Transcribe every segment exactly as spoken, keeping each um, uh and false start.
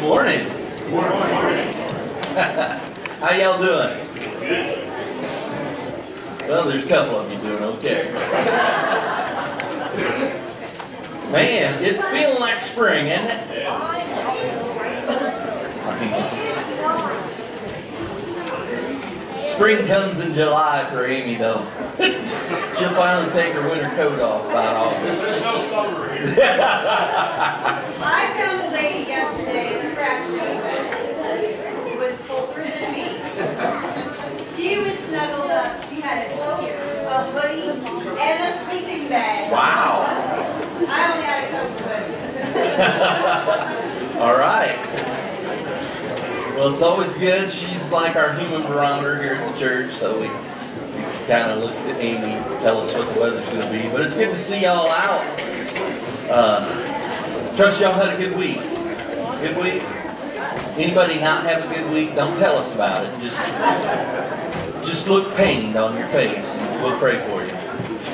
morning. Good morning. How y'all doing? Good. Well, there's a couple of you doing okay. Man, it's feeling like spring, isn't it? Yeah. Spring comes in July for Amy, though. She'll finally take her winter coat off by August. There's no summer here. I found a lady yesterday in the craft shop who was colder than me. She was snuggled up. She had a cloak, a hoodie, and a sleeping bag. Wow. I only had a coat hoodie. All right. Well, it's always good. She's like our human barometer here at the church, so we kind of look to Amy to tell us what the weather's going to be. But it's good to see y'all out. Uh, trust y'all had a good week. Good week? Anybody not have a good week? Don't tell us about it. Just, just look pained on your face, and we'll pray for you.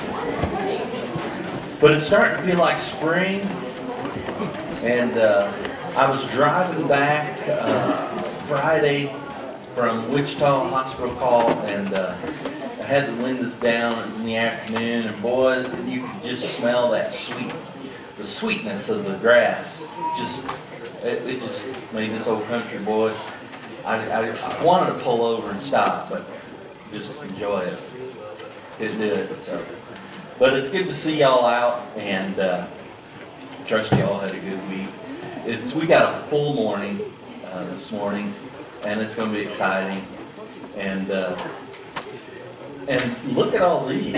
But it's starting to feel like spring, and uh, I was driving back uh, Friday from Wichita, hospital call, and uh, I had the windows down. It was in the afternoon, and boy, you could just smell that sweet, the sweetness of the grass. Just, it, it just made this old country boy. I, I, I wanted to pull over and stop, but just enjoy it. It did. So, but it's good to see y'all out, and uh, trust y'all had a good week. It's we got a full morning uh, this morning, and it's going to be exciting. And uh, and look at all these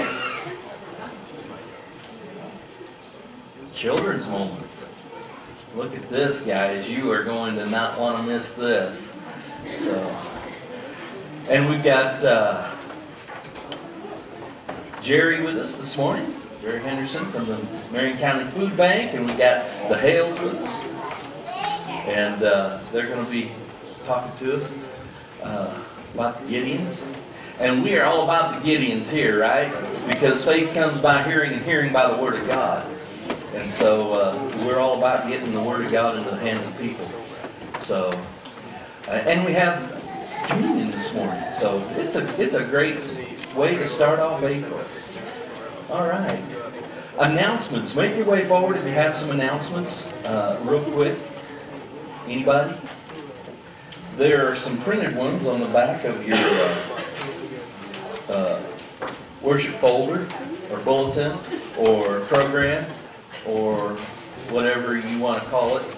children's moments. Look at this, guys. You are going to not want to miss this. So, and we've got uh, Jerry with us this morning. Jerry Henderson from the Marion County Food Bank, and we got the Hales with us. And uh, they're going to be talking to us uh, about the Gideons. And we are all about the Gideons here, right? Because faith comes by hearing, and hearing by the Word of God. And so uh, we're all about getting the Word of God into the hands of people. So, uh, and we have communion this morning. So it's a it's a great way to start off April. All right. Announcements. Make your way forward if you have some announcements, uh, real quick. Anybody? There are some printed ones on the back of your uh, uh, worship folder or bulletin or program or whatever you want to call it.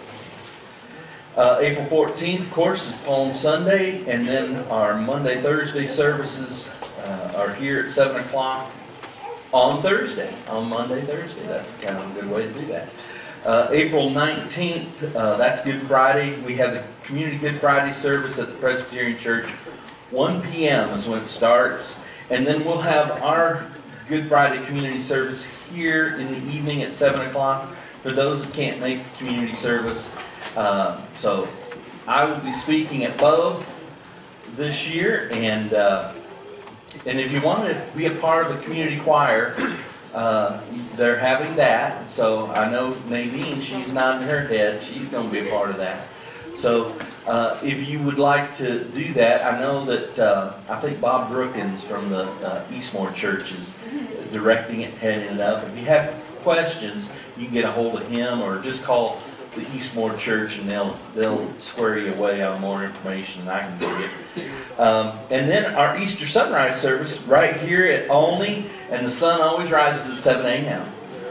Uh, April fourteenth, of course, is Palm Sunday, and then our Monday, Thursday services uh, are here at seven o'clock on Thursday. On Monday, Thursday. That's kind of a good way to do that. Uh, April nineteenth, uh, that's Good Friday. We have the Community Good Friday service at the Presbyterian Church. one p m is when it starts. And then we'll have our Good Friday community service here in the evening at seven o'clock for those that can't make the community service. Uh, so I will be speaking at both this year. And, uh, and if you want to be a part of the community choir, Uh, they're having that, so I know Nadine, she's nodding her head, she's going to be a part of that. So uh, if you would like to do that, I know that uh, I think Bob Brookins from the uh, Eastmore Church is directing it, heading it up. If you have questions, you can get a hold of him or just call the Eastmore Church and they'll they'll square you away on more information than I can give you. Um, and then our Easter sunrise service right here at Aulne, and the sun always rises at seven a m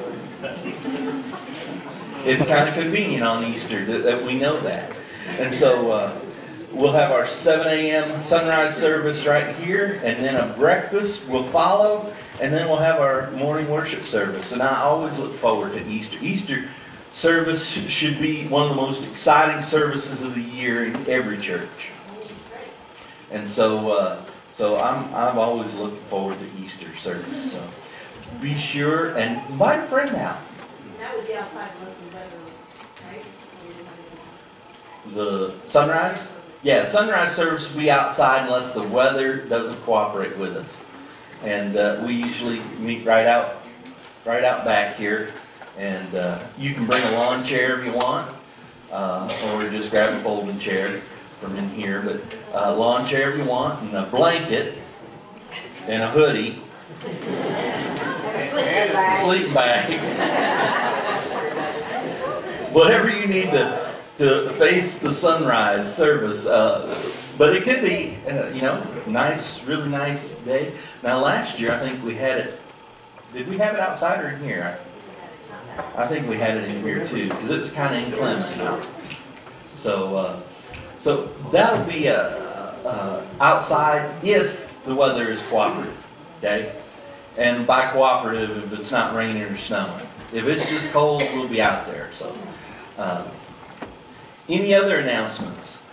It's kind of convenient on Easter that, that we know that. And so uh, we'll have our seven a m sunrise service right here, and then a breakfast will follow, and then we'll have our morning worship service. And I always look forward to Easter. Easter service should be one of the most exciting services of the year in every church. And so uh, so I'm I'm always looking forward to Easter service. So be sure and invite a friend out. That would be outside unless the weather, right? The sunrise? Yeah, sunrise service will be outside unless the weather doesn't cooperate with us. And uh, we usually meet right out right out back here. And uh, you can bring a lawn chair if you want. uh, or just grab a folding chair from in here. But uh, lawn chair if you want, and a blanket, and a hoodie, a sleeping bag. Whatever you need to, to face the sunrise service. Uh, but it could be, uh, you know, nice, really nice day. Now last year I think we had it, did we have it outside or in here? I, I think we had it in here too, because it was kind of inclement. So, uh, so that'll be uh, uh, outside if the weather is cooperative, okay? And by cooperative, if it's not raining or snowing. If it's just cold, we'll be out there. So, uh, any other announcements?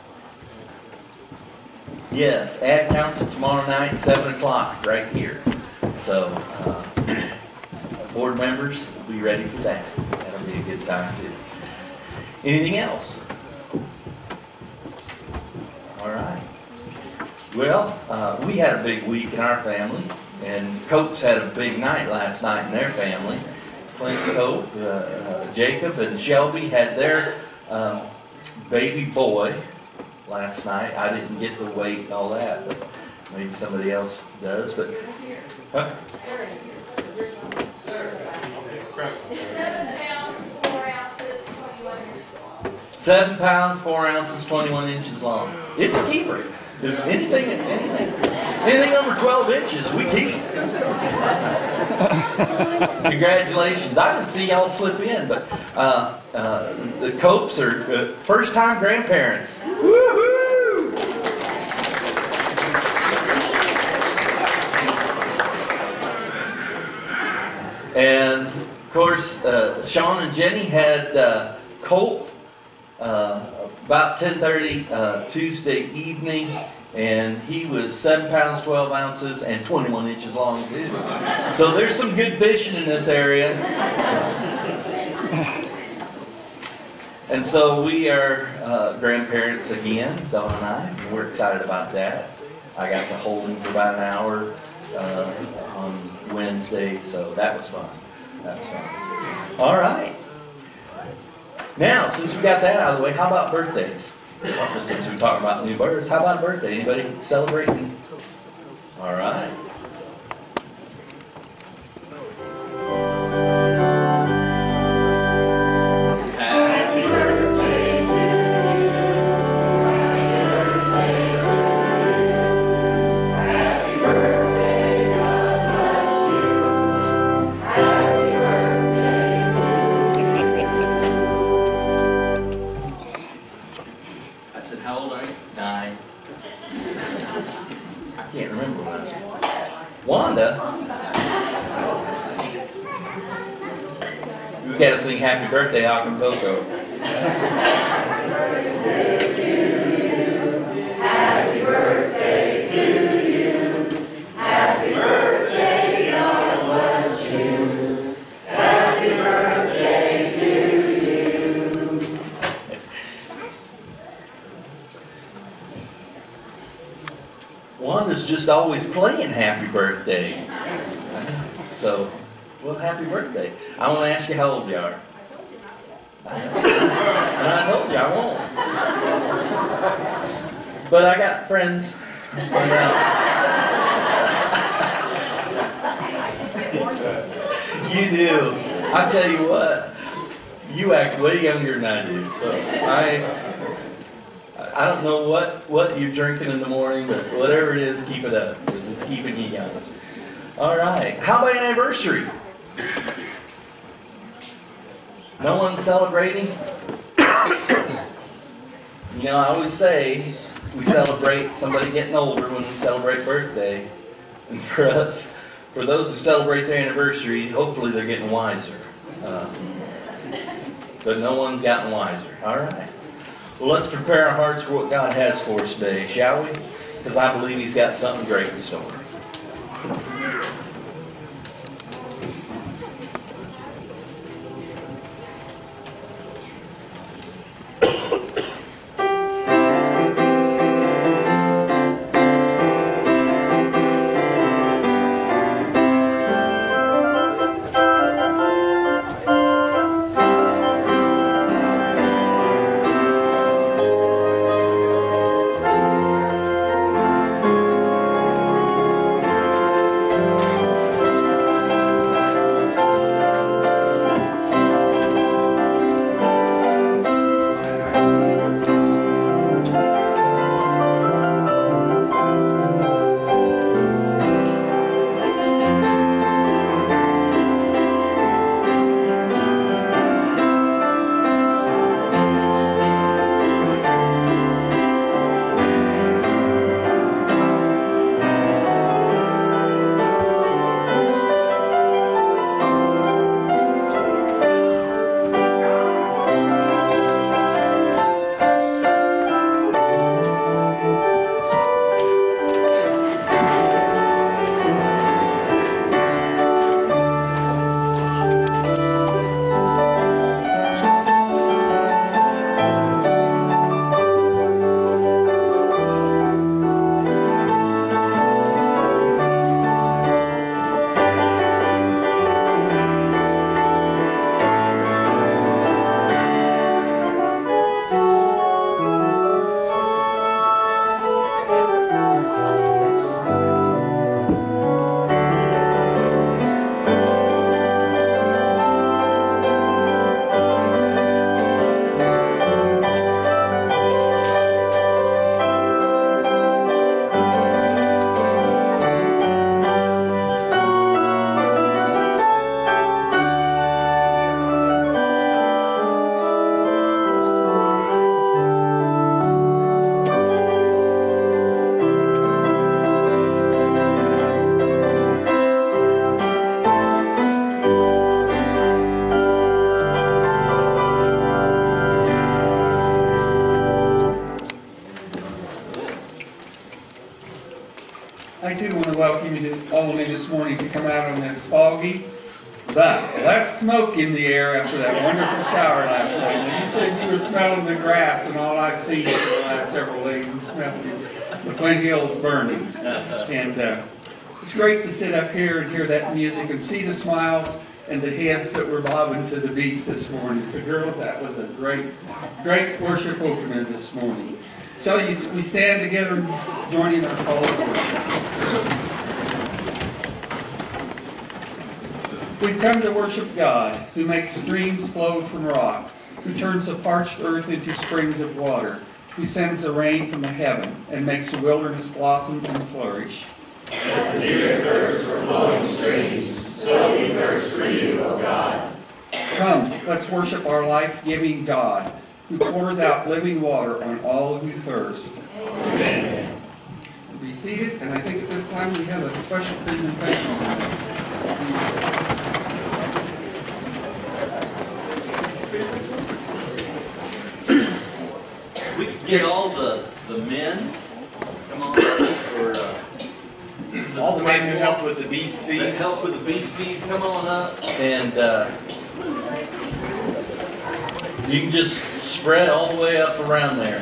Yes, ad council tomorrow night, seven o'clock, right here. So, uh, board members, be ready for that. That'll be a good time too. Anything else? All right. Well, uh, we had a big week in our family, and Coates had a big night last night in their family. Clint Cope, uh, uh, Jacob, and Shelby had their uh, baby boy last night. I didn't get the weight and all that, but maybe somebody else does. But huh? Seven pounds, four ounces, twenty-one inches long. It's a keeper. If anything, anything, anything over twelve inches, we keep. Congratulations. I didn't see y'all slip in, but uh, uh, the Copes are uh, first-time grandparents. Woo-hoo! And, of course, uh, Sean and Jenny had uh, Colt uh, about ten thirty uh, Tuesday evening, and he was seven pounds, twelve ounces, and twenty-one inches long, too. So there's some good fishing in this area. And so we are uh, grandparents again, Dawn and I, and we're excited about that. I got to hold him for about an hour uh, on Wednesday, so that was fun. That was fun. All right. Now, since we got that out of the way, how about birthdays? Since we're talking about new births, how about a birthday? Anybody celebrating? All right. Happy birthday to you. Happy birthday, God bless you. Happy birthday to you. I said, how old are you? Nine. I can't remember what I was. Wanda? We got to sing Happy Birthday acapella. Happy birthday to you. Happy birthday, God bless you. Happy birthday to you. Wanda's just always playing Happy Birthday. So, well, happy birthday. I want to ask you how old you are. And I told you I won't. But I got friends. You do. I tell you what, you act way younger than I do. So I I don't know what, what you're drinking in the morning, but whatever it is, keep it up, because it's keeping you young. All right. How about an anniversary? No one celebrating? You know, I always say we celebrate somebody getting older when we celebrate birthday. And for us, for those who celebrate their anniversary, hopefully they're getting wiser. Uh, but no one's gotten wiser. All right. Well, let's prepare our hearts for what God has for us today, shall we? Because I believe He's got something great in store. too want to welcome you to Aulne this morning to come out on this foggy, but less smoke in the air after that wonderful shower last night. And you said you were smelling the grass, and all I've seen for the last several days and smelled is the Flint Hills burning. And uh, it's great to sit up here and hear that music and see the smiles and the heads that were bobbing to the beat this morning. So girls, that was a great, great worship opener this morning. So you, we stand together joining our call to worship. We've come to worship God, who makes streams flow from rock, who turns the parched earth into springs of water, who sends the rain from the heaven and makes the wilderness blossom and flourish. As the deer thirsts for flowing streams, so we thirst for you, O God. Come, let's worship our life-giving God, who pours out living water on all who thirst. Amen. Be seated, and I think at this time we have a special presentation. We could get all the, the men, come on, or, uh, all the men who helped with the Beast that Feast. help with the Beast Feast, come on up. And uh, you can just spread all the way up around there.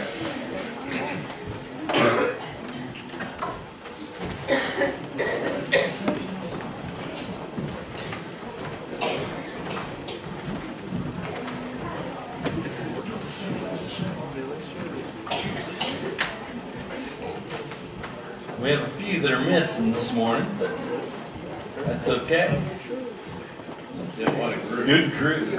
We have a few that are missing this morning, but that's okay. Still what a group. Good group.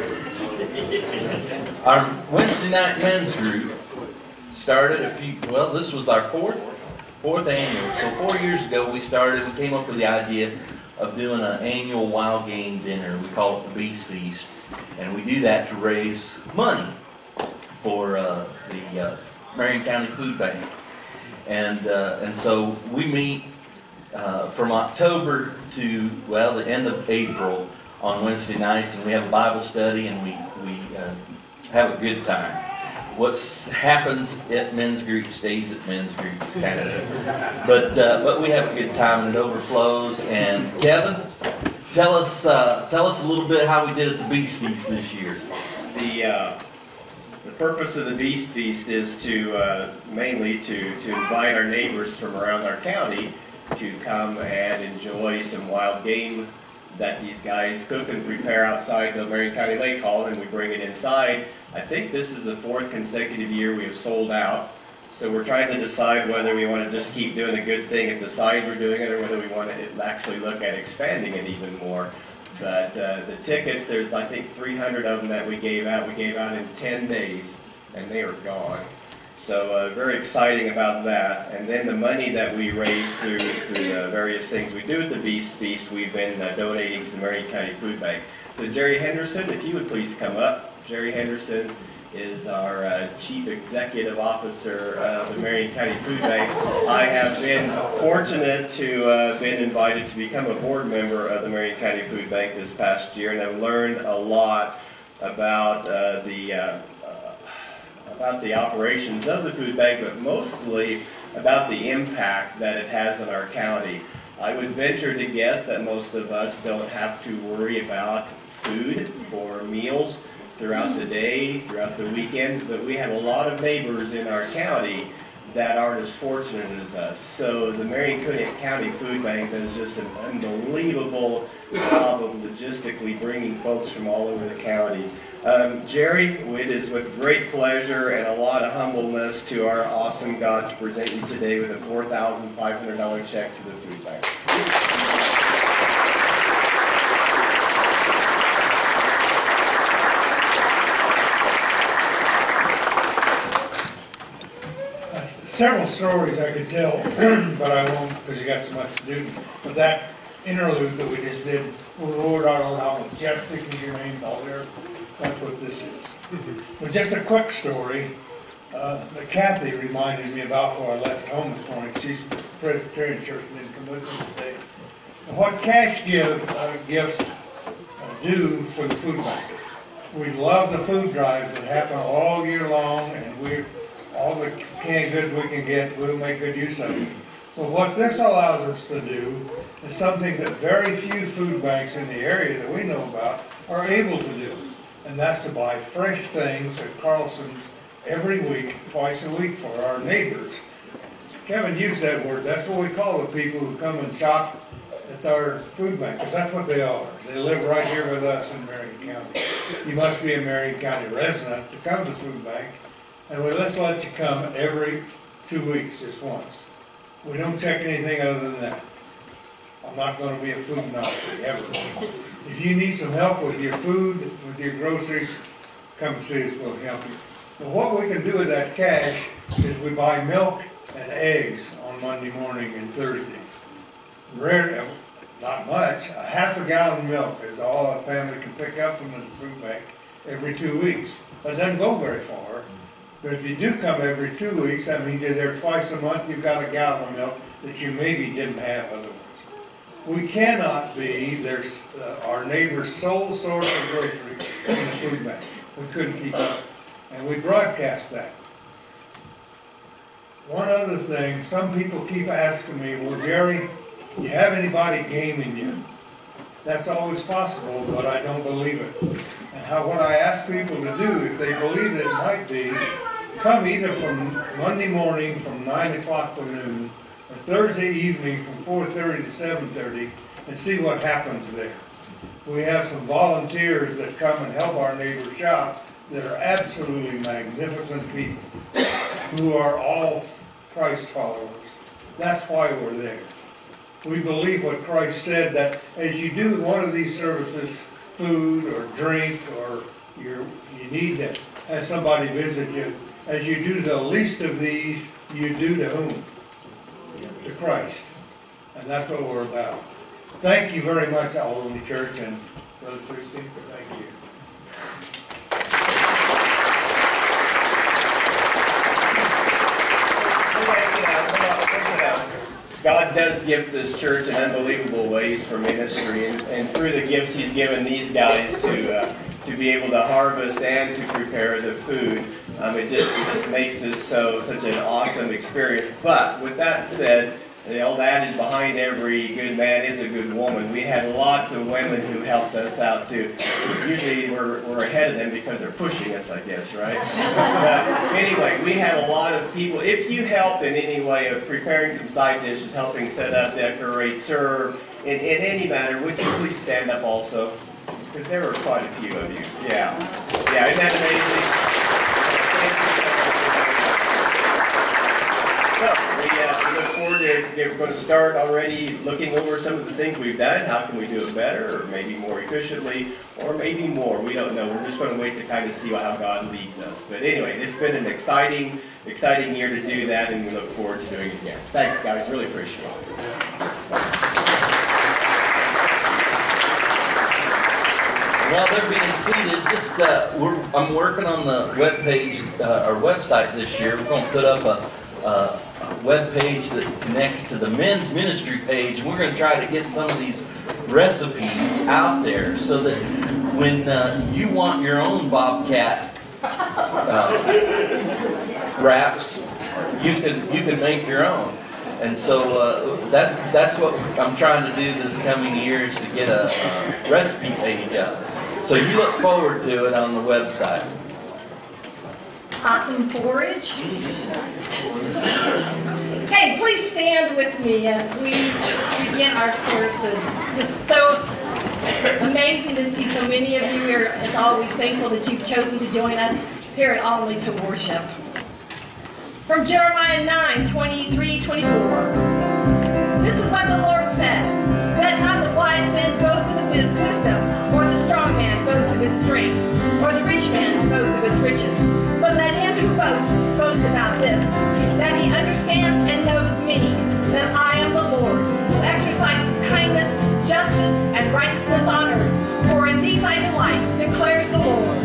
Our Wednesday night men's group started a few, well, this was our fourth, fourth annual. So four years ago we started and came up with the idea of doing an annual wild game dinner. We call it the Beast Feast. And we do that to raise money for uh, the uh, Marion County Food Bank. And, uh, and so we meet uh, from October to, well, the end of April on Wednesday nights, and we have a Bible study, and we, we uh, have a good time. What happens at men's group stays at men's group, kind of. But, uh, but we have a good time, and it overflows. And Kevin, tell us, uh, tell us a little bit how we did at the Beast Feast this year. The, uh, the purpose of the Beast Feast is to uh, mainly to, to invite our neighbors from around our county to come and enjoy some wild game that these guys cook and prepare outside the Marion County Lake Hall, and we bring it inside. I think this is the fourth consecutive year we have sold out. So we're trying to decide whether we want to just keep doing a good thing at the size we're doing it, or whether we want to actually look at expanding it even more. But uh, the tickets, there's I think three hundred of them that we gave out. We gave out in ten days, and they are gone. So uh, very exciting about that. And then the money that we raise through through the various things we do at the Beast Feast, we've been uh, donating to the Marion County Food Bank. So Jerry Henderson, if you would please come up. Jerry Henderson is our uh, Chief Executive Officer of the Marion County Food Bank. I have been fortunate to have uh, been invited to become a board member of the Marion County Food Bank this past year, and I've learned a lot about uh, the uh, about the operations of the food bank, but mostly about the impact that it has on our county. I would venture to guess that most of us don't have to worry about food for meals throughout the day, throughout the weekends, but we have a lot of neighbors in our county that aren't as fortunate as us. So the Marion County Food Bank does just an unbelievable job of logistically bringing folks from all over the county. Um, Jerry, it is with great pleasure and a lot of humbleness to our awesome God to present you today with a four thousand five hundred dollar check to the food bank. Several stories I could tell, but I won't because you got so much to do. But that interlude that we just did, "Oh Lord, our Lord, how majestic is your name, all there." That's what this is. But just a quick story uh, that Kathy reminded me about before I left home this morning. She's from the Presbyterian Church and didn't come with me today. What cash give uh, gifts uh, do for the food bank. We love the food drives that happen all year long, and we're all the canned goods we can get, we'll make good use of them. Well, what this allows us to do is something that very few food banks in the area that we know about are able to do. And that's to buy fresh things at Carlson's every week, twice a week for our neighbors. Kevin used that word. That's what we call the people who come and shop at our food bank, because that's what they are. They live right here with us in Marion County. You must be a Marion County resident to come to the food bank, and we let's let you come every two weeks, just once. We don't check anything other than that. I'm not going to be a food Nazi, ever. If you need some help with your food, with your groceries, come see us, we'll help you. But what we can do with that cash is we buy milk and eggs on Monday morning and Thursday. Rare, not much, a half a gallon of milk is all a family can pick up from the food bank every two weeks. That doesn't go very far. But if you do come every two weeks, that means you're there twice a month, you've got a gallon of milk that you maybe didn't have otherwise. We cannot be their, uh, our neighbor's sole source of groceries in the food bank. We couldn't keep up. And we broadcast that. One other thing, some people keep asking me, well, Jerry, do you have anybody gaming you? That's always possible, but I don't believe it. And how what I ask people to do, if they believe it might be, come either from Monday morning from nine o'clock to noon, or Thursday evening from four thirty to seven thirty, and see what happens there. We have some volunteers that come and help our neighbors shop that are absolutely magnificent people who are all Christ followers. That's why we're there. We believe what Christ said, that as you do one of these services, food or drink, or you're, you need to have somebody visit you, as you do the least of these, you do to whom? To Christ. And that's what we're about. Thank you very much, Aulne Church, and Brother Christine, thank you. God does gift this church in unbelievable ways for ministry, and, and through the gifts He's given these guys to uh, to be able to harvest and to prepare the food, um, it just it just makes this so such an awesome experience. But with that said, the old adage behind every good man is a good woman. We had lots of women who helped us out too. Usually we're, we're ahead of them because they're pushing us, I guess, right? But anyway, we had a lot of people. If you helped in any way of preparing some side dishes, helping set up, decorate, serve, in, in any manner, would you please stand up also? Because there were quite a few of you. Yeah. Yeah, isn't that amazing? So, we, uh, we look forward to, we're going to start already looking over some of the things we've done. How can we do it better, or maybe more efficiently, or maybe more? We don't know. We're just going to wait to kind of see how God leads us. But anyway, it's been an exciting, exciting year to do that, and we look forward to doing it again. Thanks, guys. Really appreciate it. While they're being seated, just uh, we're, I'm working on the web page, uh, our website this year. We're going to put up a, a, a web page that connects to the men's ministry page. We're going to try to get some of these recipes out there so that when uh, you want your own bobcat uh, wraps, you can you can make your own. And so uh, that's that's what I'm trying to do this coming year, is to get a, a recipe page out. So you look forward to it on the website. Awesome porridge. Hey, please stand with me as we begin our courses. It's just so amazing to see so many of you here. As always, thankful that you've chosen to join us here at Aulne to worship. From Jeremiah nine, twenty-three, twenty-four. This is what the Lord says. Let not the wise man boast of his wisdom, or the strong man boast of his strength, or the rich man boast of his riches. But let him who boasts boast about this, that he understands and knows me, that I am the Lord, who exercises kindness, justice, and righteousness on earth. For in these I delight, declares the Lord.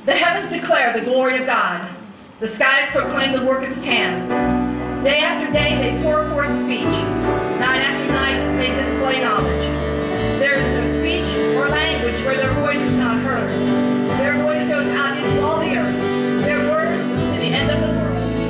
The heavens declare the glory of God. The skies proclaim the work of his hands. Day after day they pour forth speech. Night after night they display knowledge. There is no speech or language where their voice is not heard. Their voice goes out into all the earth. Their words to the end of the world.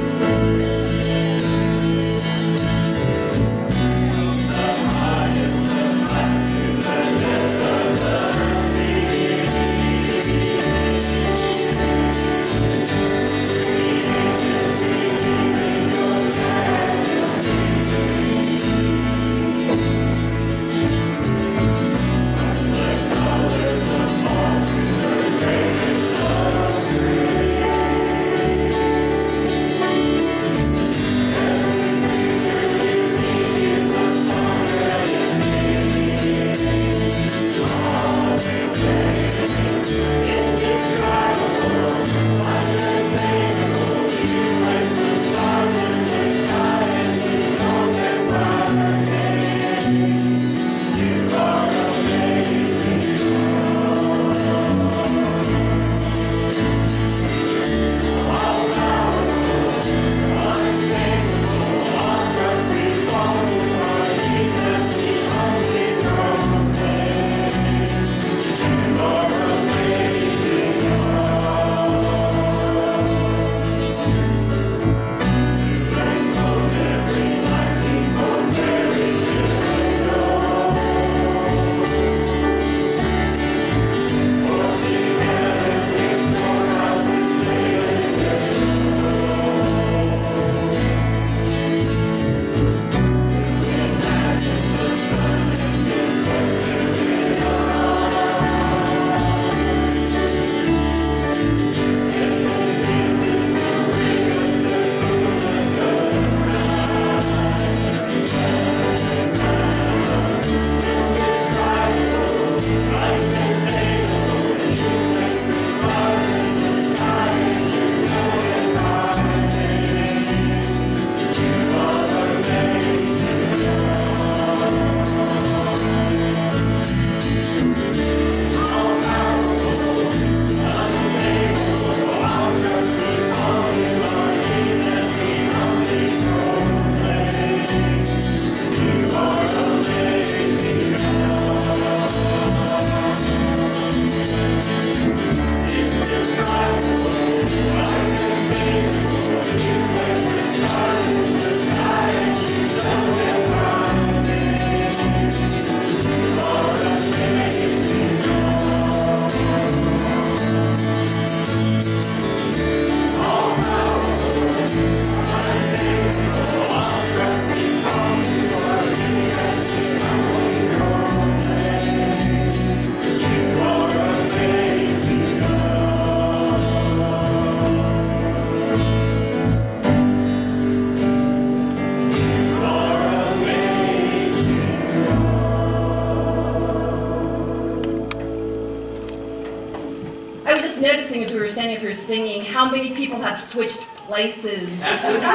Noticing as we were standing up here singing how many people have switched places. It is,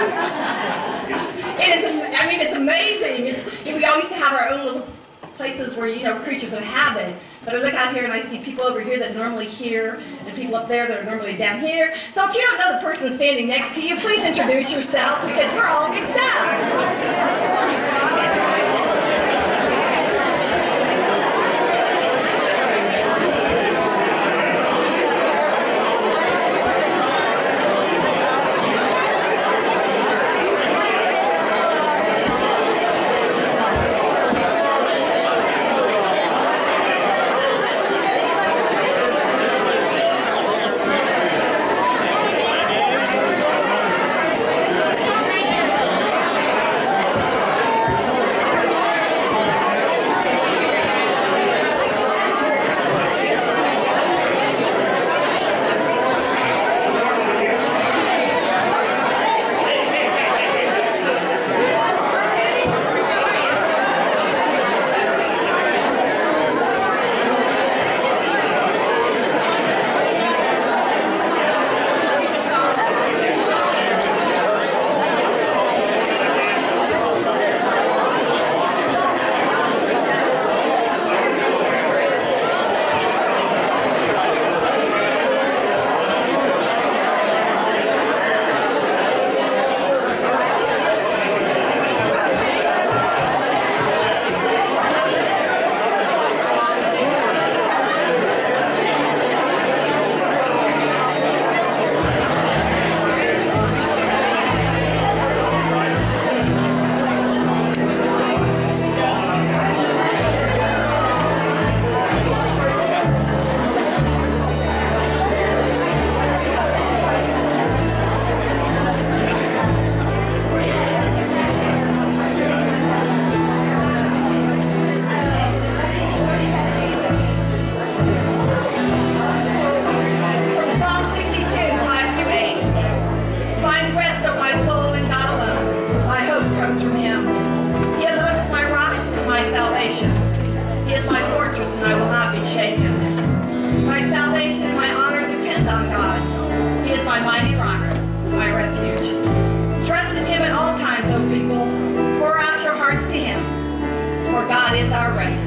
I mean, it's amazing. It's, we all used to have our own little places where, you know, creatures of habit. But I look out here and I see people over here that are normally here and people up there that are normally down here. So if you don't know the person standing next to you, please introduce yourself because we're all mixed up. depend on God. He is my mighty rock, my refuge. Trust in him at all times, O people. Pour out your hearts to him, for God is our refuge.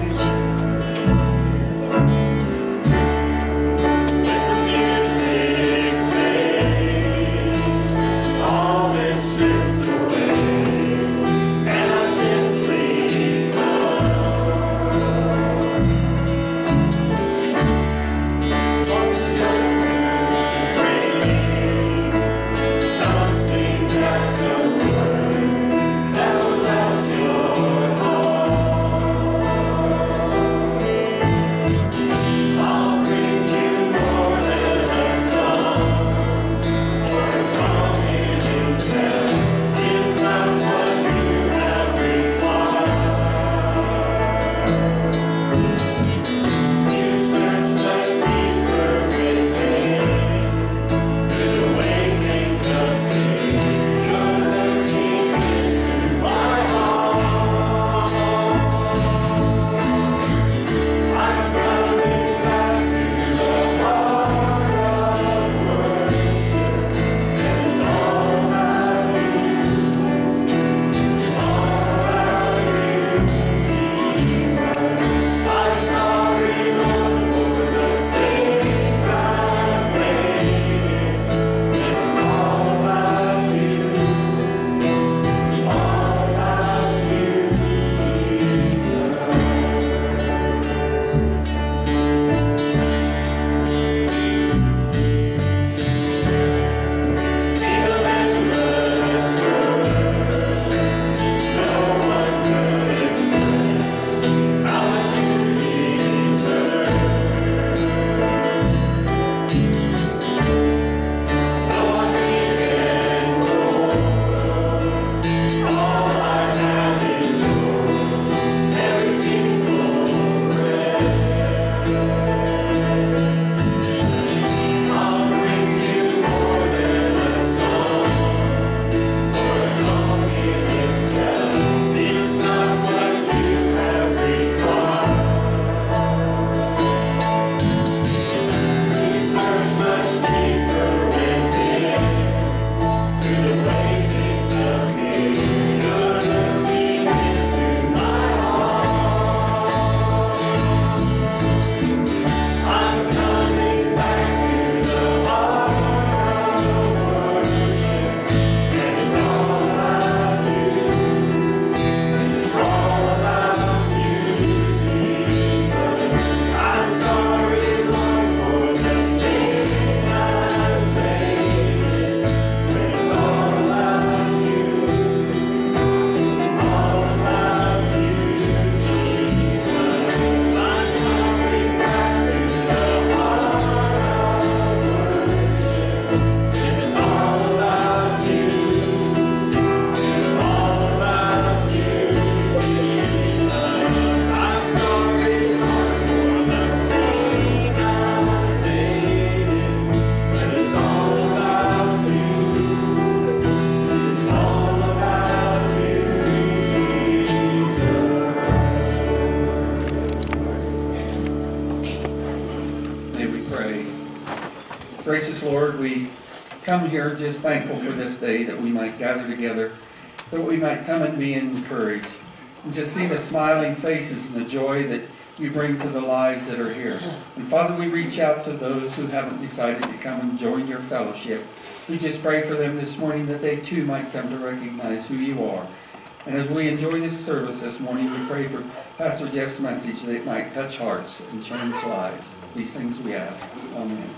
Gracious Lord, we come here just thankful for this day that we might gather together, that we might come and be encouraged, and just see the smiling faces and the joy that you bring to the lives that are here. And Father, we reach out to those who haven't decided to come and join your fellowship. We just pray for them this morning that they too might come to recognize who you are. And as we enjoy this service this morning, we pray for Pastor Jeff's message that it might touch hearts and change lives. These things we ask. Amen.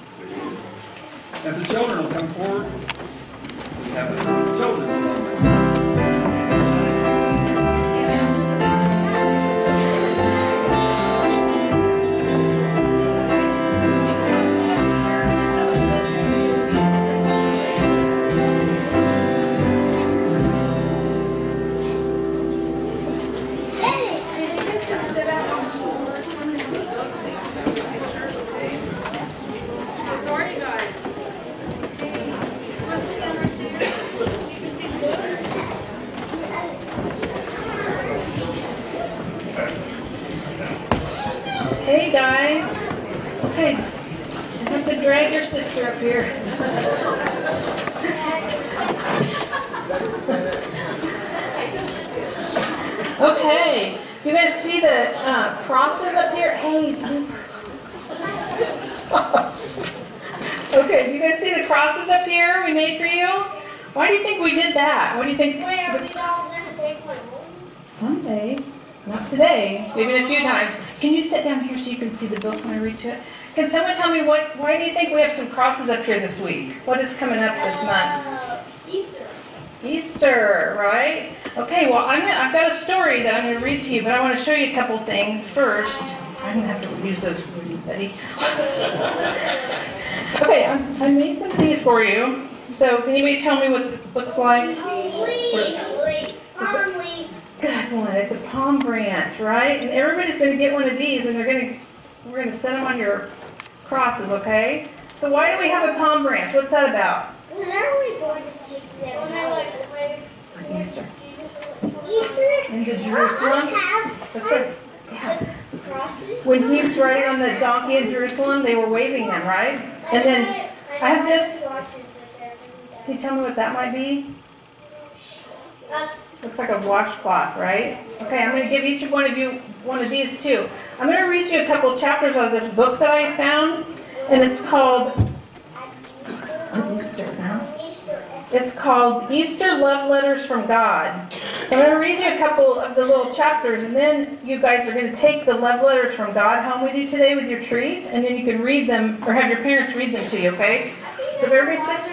As the children will come forward, we have a children's moment. Good morning, guys. Let's sit down right there. sister up here. Okay, you guys see the uh, crosses up here? Hey. Okay, you guys see the crosses up here we made for you? Why do you think we did that? What do you think? Wait, are we all gonna take one home? Someday, not today, maybe in a few times. Can you sit down here so you can see the book when I read to it? Can someone tell me what? Why do you think we have some crosses up here this week? What is coming up this month? Uh, Easter. Easter, right? Okay, well, I'm gonna, I've got a story that I'm going to read to you, but I want to show you a couple things first. I'm going to have to use those for you, Betty. Okay, I, I made some of these for you. So, can anybody tell me what this looks like? Leaf. Palm leaf. Good one. It's a palm branch, right? And everybody's going to get one of these, and they're going to we're going to set them on your crosses, okay? So, why do we have a palm branch? What's that about? When are we going to take that? When I like Easter. Easter? Into Oh, Jerusalem. I have. That's right. Yeah. The crosses. When he was riding on the donkey in Jerusalem, they were waving them, right? And then I have this. Can you tell me what that might be? Uh, Looks like a washcloth, right? Okay, I'm going to give each one of you one of these too. I'm going to read you a couple chapters of this book that I found, and it's called on Easter now. It's called Easter Love Letters from God. So I'm going to read you a couple of the little chapters, and then you guys are going to take the love letters from God home with you today with your treat, and then you can read them, or have your parents read them to you, okay? So if everybody sits.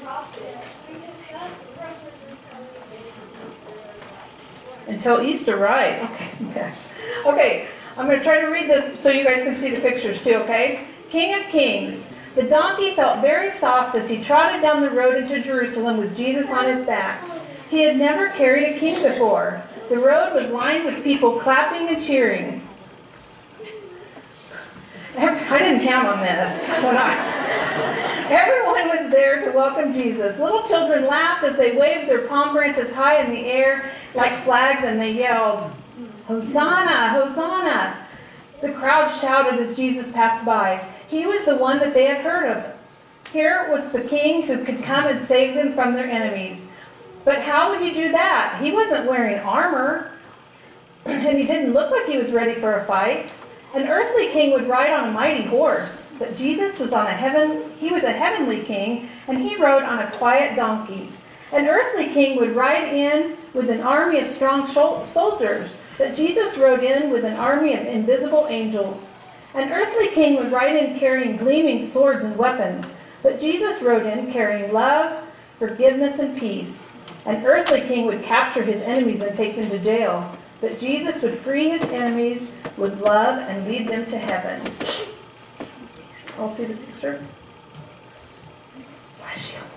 Until Easter, right? Okay. Okay, I'm going to try to read this so you guys can see the pictures too, okay? King of Kings. The donkey felt very soft as he trotted down the road into Jerusalem with Jesus on his back. He had never carried a king before. The road was lined with people clapping and cheering. I didn't count on this. When I, everyone was there to welcome Jesus. Little children laughed as they waved their palm branches high in the air like flags, and they yelled, "Hosanna! Hosanna!" The crowd shouted as Jesus passed by. He was the one that they had heard of. Here was the king who could come and save them from their enemies. But how would he do that? He wasn't wearing armor, and he didn't look like he was ready for a fight. An earthly king would ride on a mighty horse, but Jesus was on a heaven, he was a heavenly king, and he rode on a quiet donkey. An earthly king would ride in with an army of strong soldiers, but Jesus rode in with an army of invisible angels. An earthly king would ride in carrying gleaming swords and weapons, but Jesus rode in carrying love, forgiveness, and peace. An earthly king would capture his enemies and take them to jail, but Jesus would free his enemies with love and lead them to heaven. I'll see the picture. Bless you.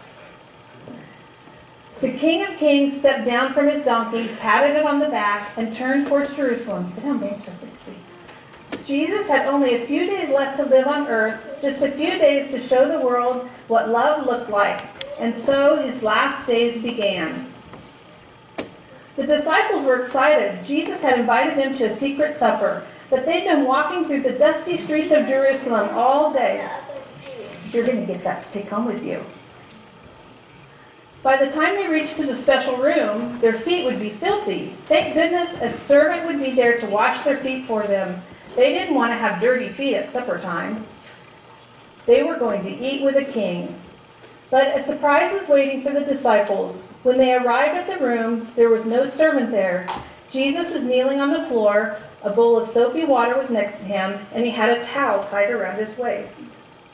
The King of Kings stepped down from his donkey, patted it on the back, and turned towards Jerusalem. Sit down, babe, so we can see. Jesus had only a few days left to live on earth, just a few days to show the world what love looked like. And so his last days began. The disciples were excited. Jesus had invited them to a secret supper, but they'd been walking through the dusty streets of Jerusalem all day. You're going to get that to take home with you. By the time they reached to the special room, their feet would be filthy. Thank goodness a servant would be there to wash their feet for them. They didn't want to have dirty feet at supper time. They were going to eat with a king. But a surprise was waiting for the disciples. When they arrived at the room, there was no servant there. Jesus was kneeling on the floor, a bowl of soapy water was next to him, and he had a towel tied around his waist.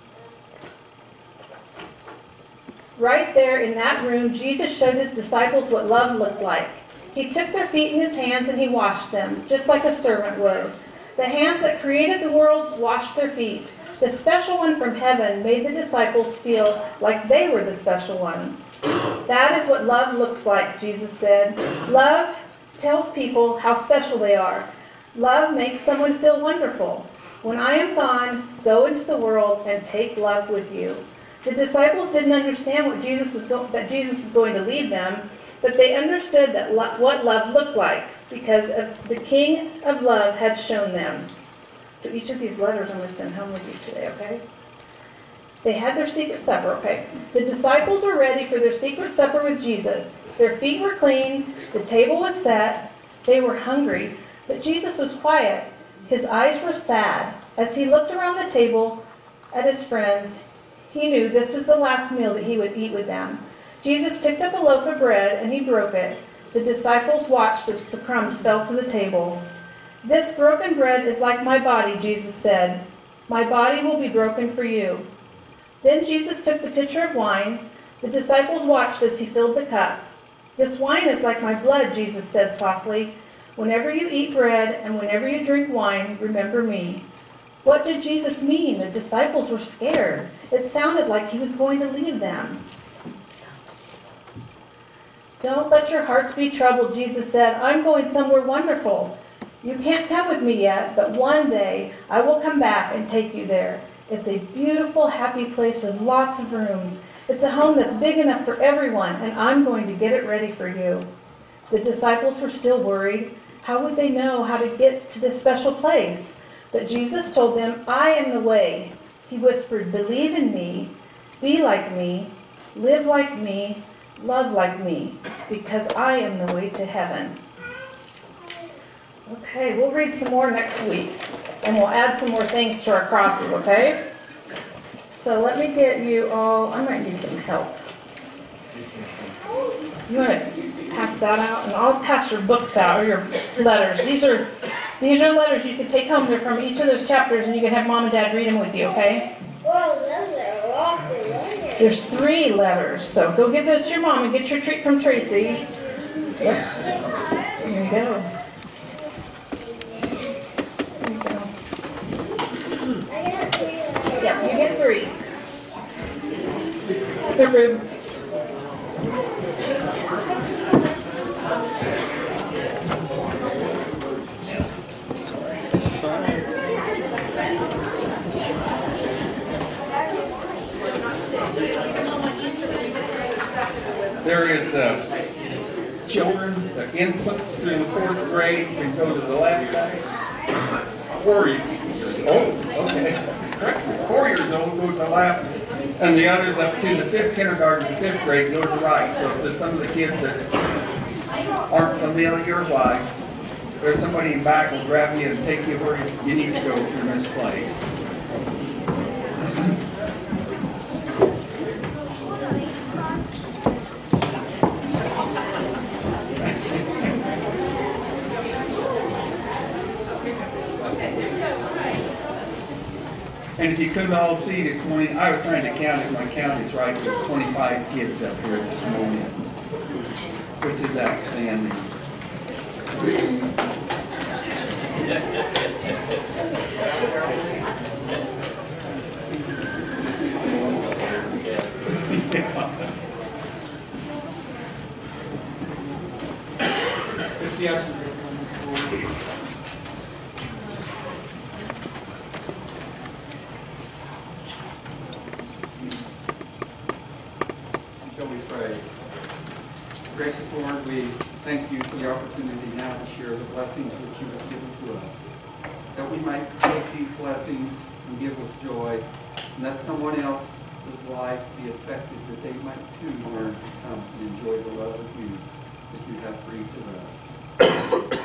Right there in that room, Jesus showed his disciples what love looked like. He took their feet in his hands and he washed them, just like a servant would. The hands that created the world washed their feet. The special one from heaven made the disciples feel like they were the special ones. That is what love looks like, Jesus said. Love tells people how special they are. Love makes someone feel wonderful. When I am gone, go into the world and take love with you. The disciples didn't understand what Jesus was go- that Jesus was going to lead them, but they understood that lo- what love looked like because of the King of Love had shown them. So each of these letters I'm going to send home with you today, okay? They had their secret supper, okay? The disciples were ready for their secret supper with Jesus. Their feet were clean, the table was set, they were hungry, but Jesus was quiet. His eyes were sad. As he looked around the table at his friends, he knew this was the last meal that he would eat with them. Jesus picked up a loaf of bread and he broke it. The disciples watched as the crumbs fell to the table. "This broken bread is like my body," Jesus said. "My body will be broken for you." Then Jesus took the pitcher of wine. The disciples watched as he filled the cup. "This wine is like my blood," Jesus said softly. "Whenever you eat bread and whenever you drink wine, remember me." What did Jesus mean? The disciples were scared. It sounded like he was going to leave them. "Don't let your hearts be troubled," Jesus said. "I'm going somewhere wonderful. You can't come with me yet, but one day I will come back and take you there. It's a beautiful, happy place with lots of rooms. It's a home that's big enough for everyone, and I'm going to get it ready for you." The disciples were still worried. How would they know how to get to this special place? But Jesus told them, "I am the way." He whispered, "Believe in me, be like me, live like me, love like me, because I am the way to heaven." Okay, we'll read some more next week, and we'll add some more things to our crosses, okay? So let me get you all, I might need some help. You want to pass that out? And I'll pass your books out, or your letters. These are these are letters you can take home. They're from each of those chapters, and you can have Mom and Dad read them with you, okay? Whoa, those are lots of letters. There's three letters, so go give those to your mom and get your treat from Tracy. Yep. There you go. There you go. I got three letters. Yeah, you get three. Here, Rube. There is uh, children, the inputs through the fourth grade can go to the left. Four years old, okay. Correct. Four years old go to the left, and the others up to the fifth kindergarten to fifth grade go to the right. So if there's some of the kids that aren't familiar, why, there's somebody in back will grab you and take you where you need to go through this place. And if you couldn't all see this morning, I was trying to count if my count is right. There's twenty-five kids up here this morning, which is outstanding. Shall we pray? Gracious Lord, we thank you for the opportunity now to share the blessings which you have given to us, that we might take these blessings and give with joy, and that someone else's life be affected, that they might too learn to come and enjoy the love of you that you have for each of us.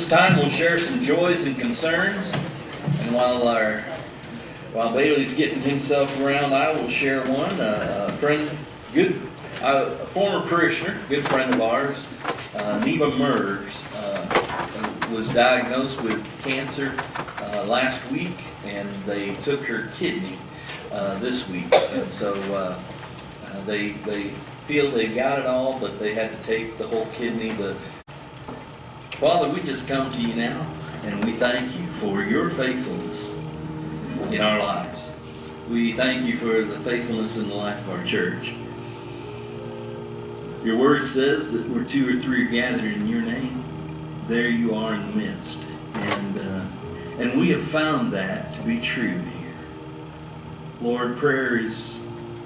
this time we'll share some joys and concerns. And while our while Bailey's getting himself around, I will share one. Uh, a friend, good, uh, a former parishioner, good friend of ours, uh, Neva Mers, uh, was diagnosed with cancer uh, last week, and they took her kidney uh, this week. And so uh, uh, they they feel they got it all, but they had to take the whole kidney. The Father, we just come to you now, and we thank you for your faithfulness in our lives. We thank you for the faithfulness in the life of our church. Your word says that where two or three are gathered in your name, there you are in the midst. And, uh, and we have found that to be true here. Lord, prayer is,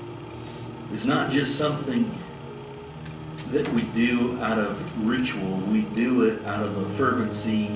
is not just something that we do out of ritual. We do it out of a fervency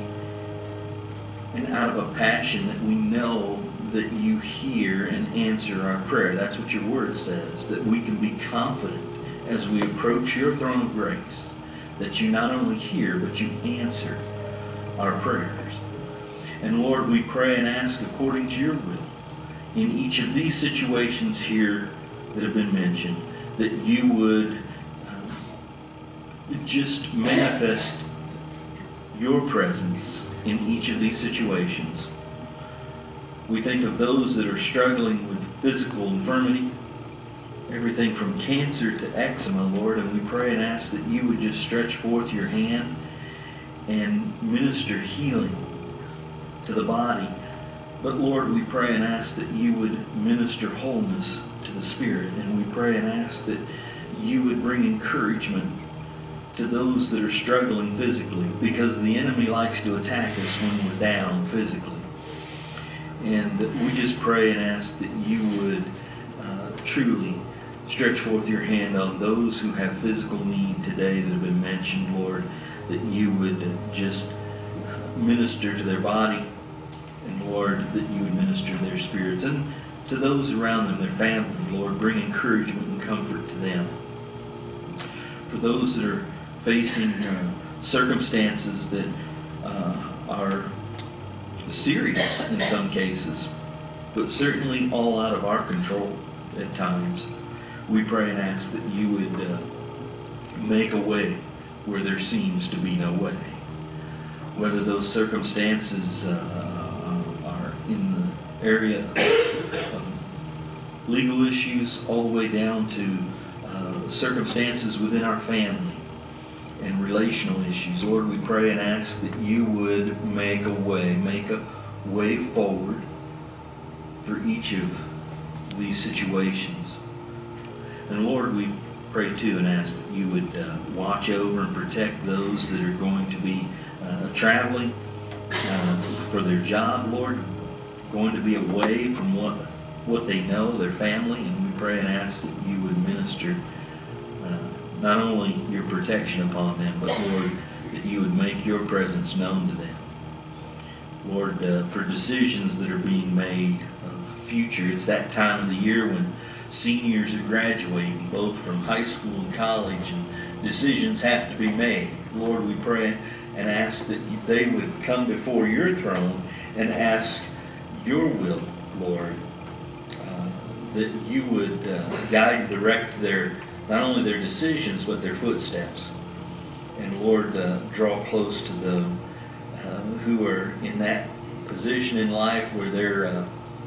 and out of a passion that we know that you hear and answer our prayer. That's what your word says, that we can be confident as we approach your throne of grace, that you not only hear, but you answer our prayers. And Lord, we pray and ask according to your will in each of these situations here that have been mentioned, that you would uh, just manifest your presence in each of these situations. We think of those that are struggling with physical infirmity, everything from cancer to eczema, Lord, and we pray and ask that you would just stretch forth your hand and minister healing to the body. But Lord, we pray and ask that you would minister wholeness to the spirit, and we pray and ask that you would bring encouragement to those that are struggling physically, because the enemy likes to attack us when we're down physically. And we just pray and ask that you would uh, truly stretch forth your hand on those who have physical need today that have been mentioned, Lord, that you would just minister to their body, and Lord, that you would minister to their spirits, and to those around them, their family, Lord, bring encouragement and comfort to them. For those that are facing uh, circumstances that uh, are serious in some cases, but certainly all out of our control at times, we pray and ask that you would uh, make a way where there seems to be no way. Whether those circumstances uh, are in the area of legal issues all the way down to uh, circumstances within our family and relational issues. Lord, we pray and ask that you would make a way, make a way forward for each of these situations. And Lord, we pray too and ask that you would uh, watch over and protect those that are going to be uh, traveling uh, for their job, Lord, going to be away from what, what they know, their family, and we pray and ask that you would minister not only your protection upon them, but Lord, that you would make your presence known to them. Lord, uh, for decisions that are being made of future, it's that time of the year when seniors are graduating, both from high school and college, and decisions have to be made. Lord, we pray and ask that they would come before your throne and ask your will, Lord, uh, that you would uh, guide and direct their not only their decisions, but their footsteps. And Lord, uh, draw close to them uh, who are in that position in life where they're uh,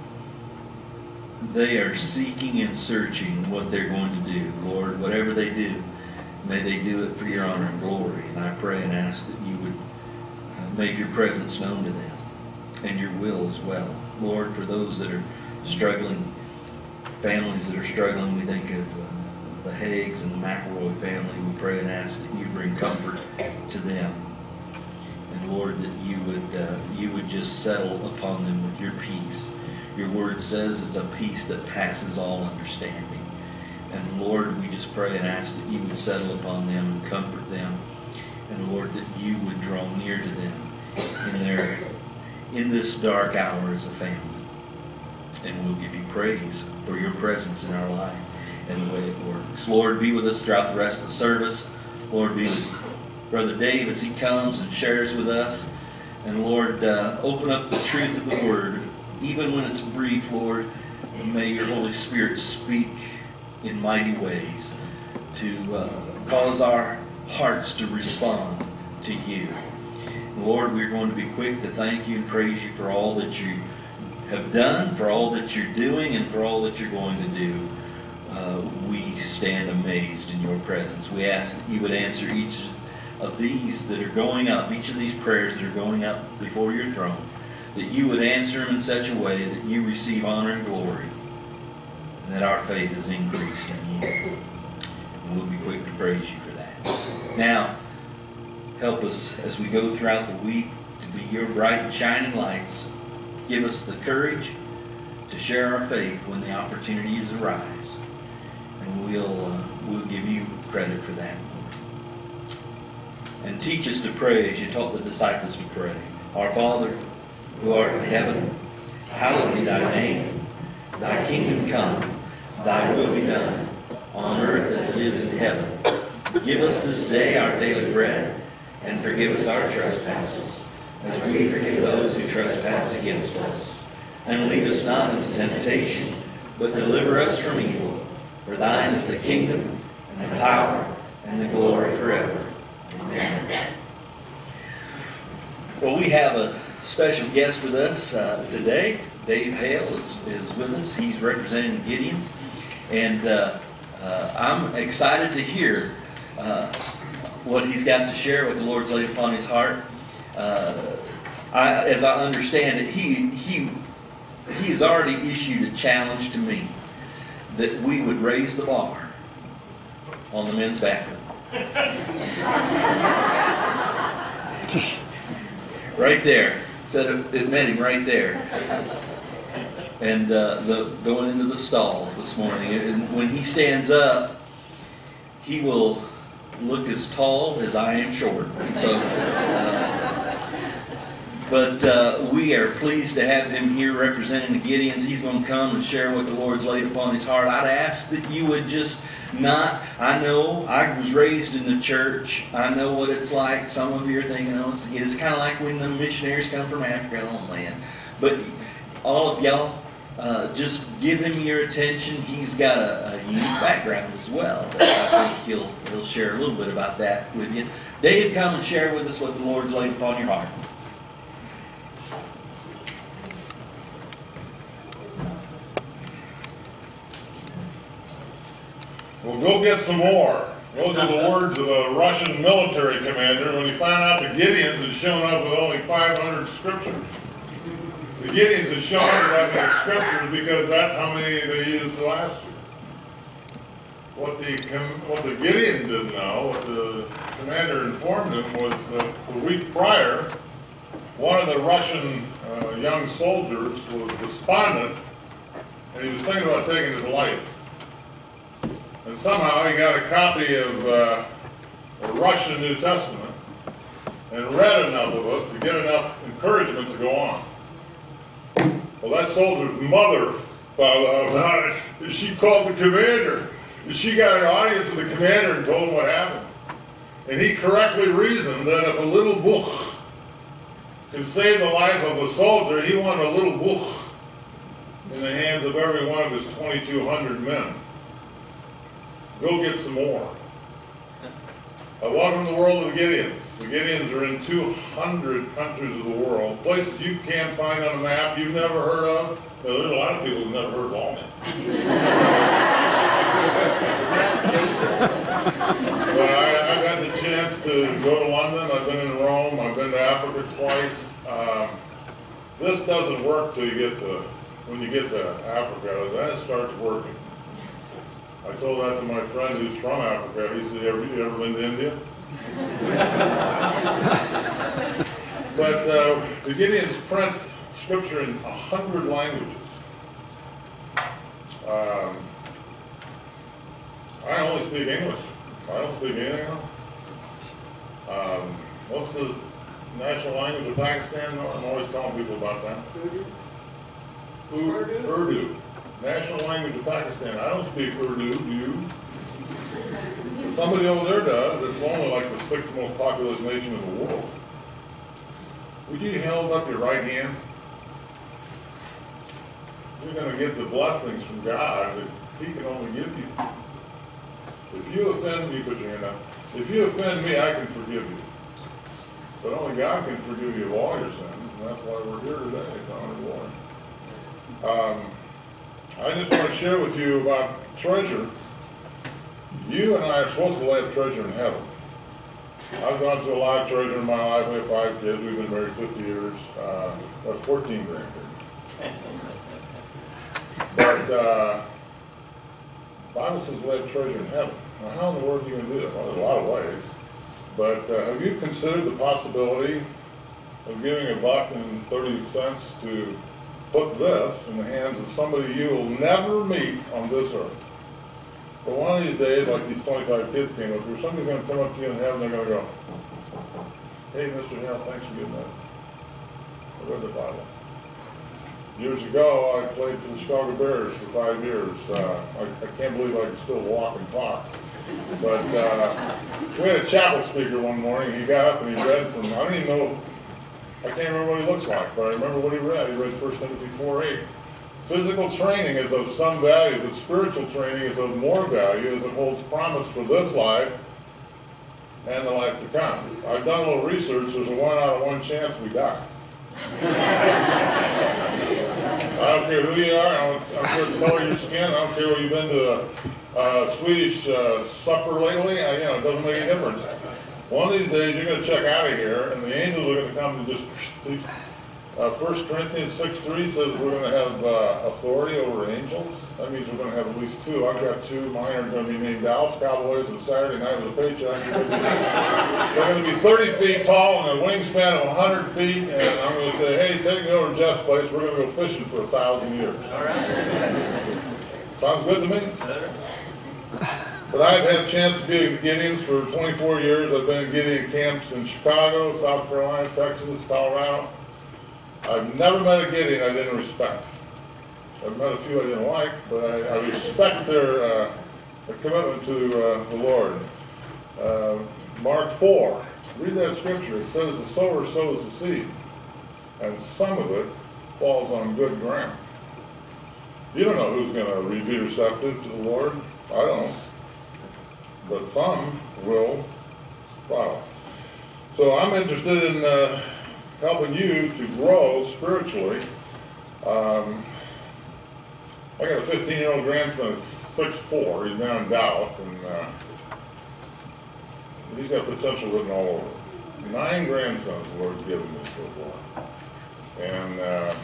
they are seeking and searching what they're going to do. Lord, whatever they do, may they do it for your honor and glory. And I pray and ask that you would uh, make your presence known to them and your will as well. Lord, for those that are struggling, families that are struggling, we think of uh, the Higgs and the McElroy family. We pray and ask that you bring comfort to them, and Lord, that you would uh, you would just settle upon them with your peace. Your word says it's a peace that passes all understanding, and Lord, we just pray and ask that you would settle upon them and comfort them, and Lord, that you would draw near to them in their in this dark hour as a family, and we'll give you praise for your presence in our life and the way it works. Lord, be with us throughout the rest of the service. Lord, be with Brother Dave as he comes and shares with us. And Lord, uh, open up the truth of the Word, even when it's brief, Lord. And may your Holy Spirit speak in mighty ways to uh, cause our hearts to respond to you. And Lord, we're going to be quick to thank you and praise you for all that you have done, for all that you're doing, and for all that you're going to do. Uh, we stand amazed in your presence. We ask that you would answer each of these that are going up, each of these prayers that are going up before your throne, that you would answer them in such a way that you receive honor and glory, and that our faith is increased in you. And we'll be quick to praise you for that. Now, help us as we go throughout the week to be your bright and shining lights. Give us the courage to share our faith when the opportunities arise. And we'll, uh, we'll give you credit for that. And teach us to pray as you taught the disciples to pray. Our Father, who art in heaven, hallowed be thy name. Thy kingdom come, thy will be done, on earth as it is in heaven. Give us this day our daily bread, and forgive us our trespasses, as we forgive those who trespass against us. And lead us not into temptation, but deliver us from evil. For thine is the kingdom, and the power, and the glory forever. Amen. Well, we have a special guest with us uh, today. Dave Hale is, is with us. He's representing the Gideons. And uh, uh, I'm excited to hear uh, what he's got to share, what the Lord's laid upon his heart. Uh, I, as I understand it, he, he, he has already issued a challenge to me that we would raise the bar on the men's bathroom. Right there. Said it, it met him right there. And uh, the, going into the stall this morning. And when he stands up, he will look as tall as I am short. So, uh, but uh, we are pleased to have him here representing the Gideons. He's going to come and share what the Lord's laid upon his heart. I'd ask that you would just not, I know I was raised in the church. I know what it's like. Some of you are thinking, oh, it's, it's kind of like when the missionaries come from Africa on land. But all of y'all, uh, just give him your attention. He's got a, a unique background as well. I think he'll, he'll share a little bit about that with you. Dave, come and share with us what the Lord's laid upon your heart. Well, go get some more. Those are the words of a Russian military commander when he found out the Gideons had shown up with only five hundred scriptures. The Gideons had shown up with that many scriptures because that's how many they used last year. What the, what the Gideon didn't know, what the commander informed him, was that the week prior, one of the Russian uh, young soldiers was despondent, and he was thinking about taking his life. And somehow he got a copy of uh, the Russian New Testament and read enough of it to get enough encouragement to go on. Well, that soldier's mother found out about it, and she called the commander. And she got an audience with the commander and told him what happened. And he correctly reasoned that if a little book could save the life of a soldier, he wanted a little book in the hands of every one of his twenty-two hundred men. Go get some more. Uh, welcome to the world of the Gideons. The Gideons are in two hundred countries of the world, places you can't find on a map you've never heard of. Well, there's a lot of people who've never heard of Aulne. But I, I've had the chance to go to London. I've been in Rome. I've been to Africa twice. Um, this doesn't work till you get to, when you get to Africa. Then it starts working. I told that to my friend who's from Africa. He said, ever, you ever been to India? But uh, the Gideons print scripture in a hundred languages. Um, I only speak English. I don't speak anything else. Um, what's the national language of Pakistan? No, I'm always telling people about that. Urdu. Urdu. National language of Pakistan. I don't speak Urdu, do you? But somebody over there does. It's only like the sixth most populous nation in the world. would you hold up your right hand? You're going to get the blessings from God that He can only give you. If you offend me, put your hand up. If you offend me, I can forgive you. But only God can forgive you of all your sins, and that's why we're here today, to honor the Lord. Um, I just want to share with you about treasure. You and I are supposed to lay up treasure in heaven. I've gone through a lot of treasure in my life. We have five kids. We've been married fifty years. Uh, about fourteen grandkids. But uh, the Bible says lay up treasure in heaven. Now, how in the world are you going to do that? Well, there's a lot of ways. But uh, have you considered the possibility of giving a buck and thirty cents to put this in the hands of somebody you will never meet on this earth? But one of these days, like these twenty-five kids came up here, somebody's going to come up to you in heaven, they're going to go, hey, Mister Hale, thanks for giving that. I read the Bible. Years ago, I played for the Chicago Bears for five years. Uh, I, I can't believe I can still walk and talk. But uh, we had a chapel speaker one morning. He got up and he read from, I don't even know, I can't remember what he looks like, but I remember what he read. He read First Timothy four eight. Physical training is of some value, but spiritual training is of more value as it holds promise for this life and the life to come. I've done a little research. There's a one out of one chance we die. I don't care who you are. I don't, I don't care the color of your skin. I don't care whether you've been to a, a Swedish uh, supper lately. I, you know, it doesn't make any difference. One of these days, you're going to check out of here, and the angels are going to come and just... Uh, First Corinthians six three says we're going to have uh, authority over angels. That means we're going to have at least two. I've got two. Mine are going to be named Dallas Cowboys, and Saturday night with a paycheck. They're going to be thirty feet tall and a wingspan of one hundred feet, and I'm going to say, hey, take me over to Jeff's place. We're going to go fishing for a thousand years. All right. Sounds good to me? But I've had a chance to be in Gideons for twenty-four years. I've been in Gideon camps in Chicago, South Carolina, Texas, Colorado. I've never met a Gideon I didn't respect. I've met a few I didn't like, but I, I respect their, uh, their commitment to uh, the Lord. Uh, Mark four, read that scripture. It says the sower sows the seed, and some of it falls on good ground. You don't know who's going to be receptive to the Lord. I don't. But some will follow. So I'm interested in uh, helping you to grow spiritually. Um, I got a fifteen-year-old grandson that's six foot four. He's down in Dallas, and uh, he's got potential written all over. Nine grandsons the Lord's given me so far. And, uh,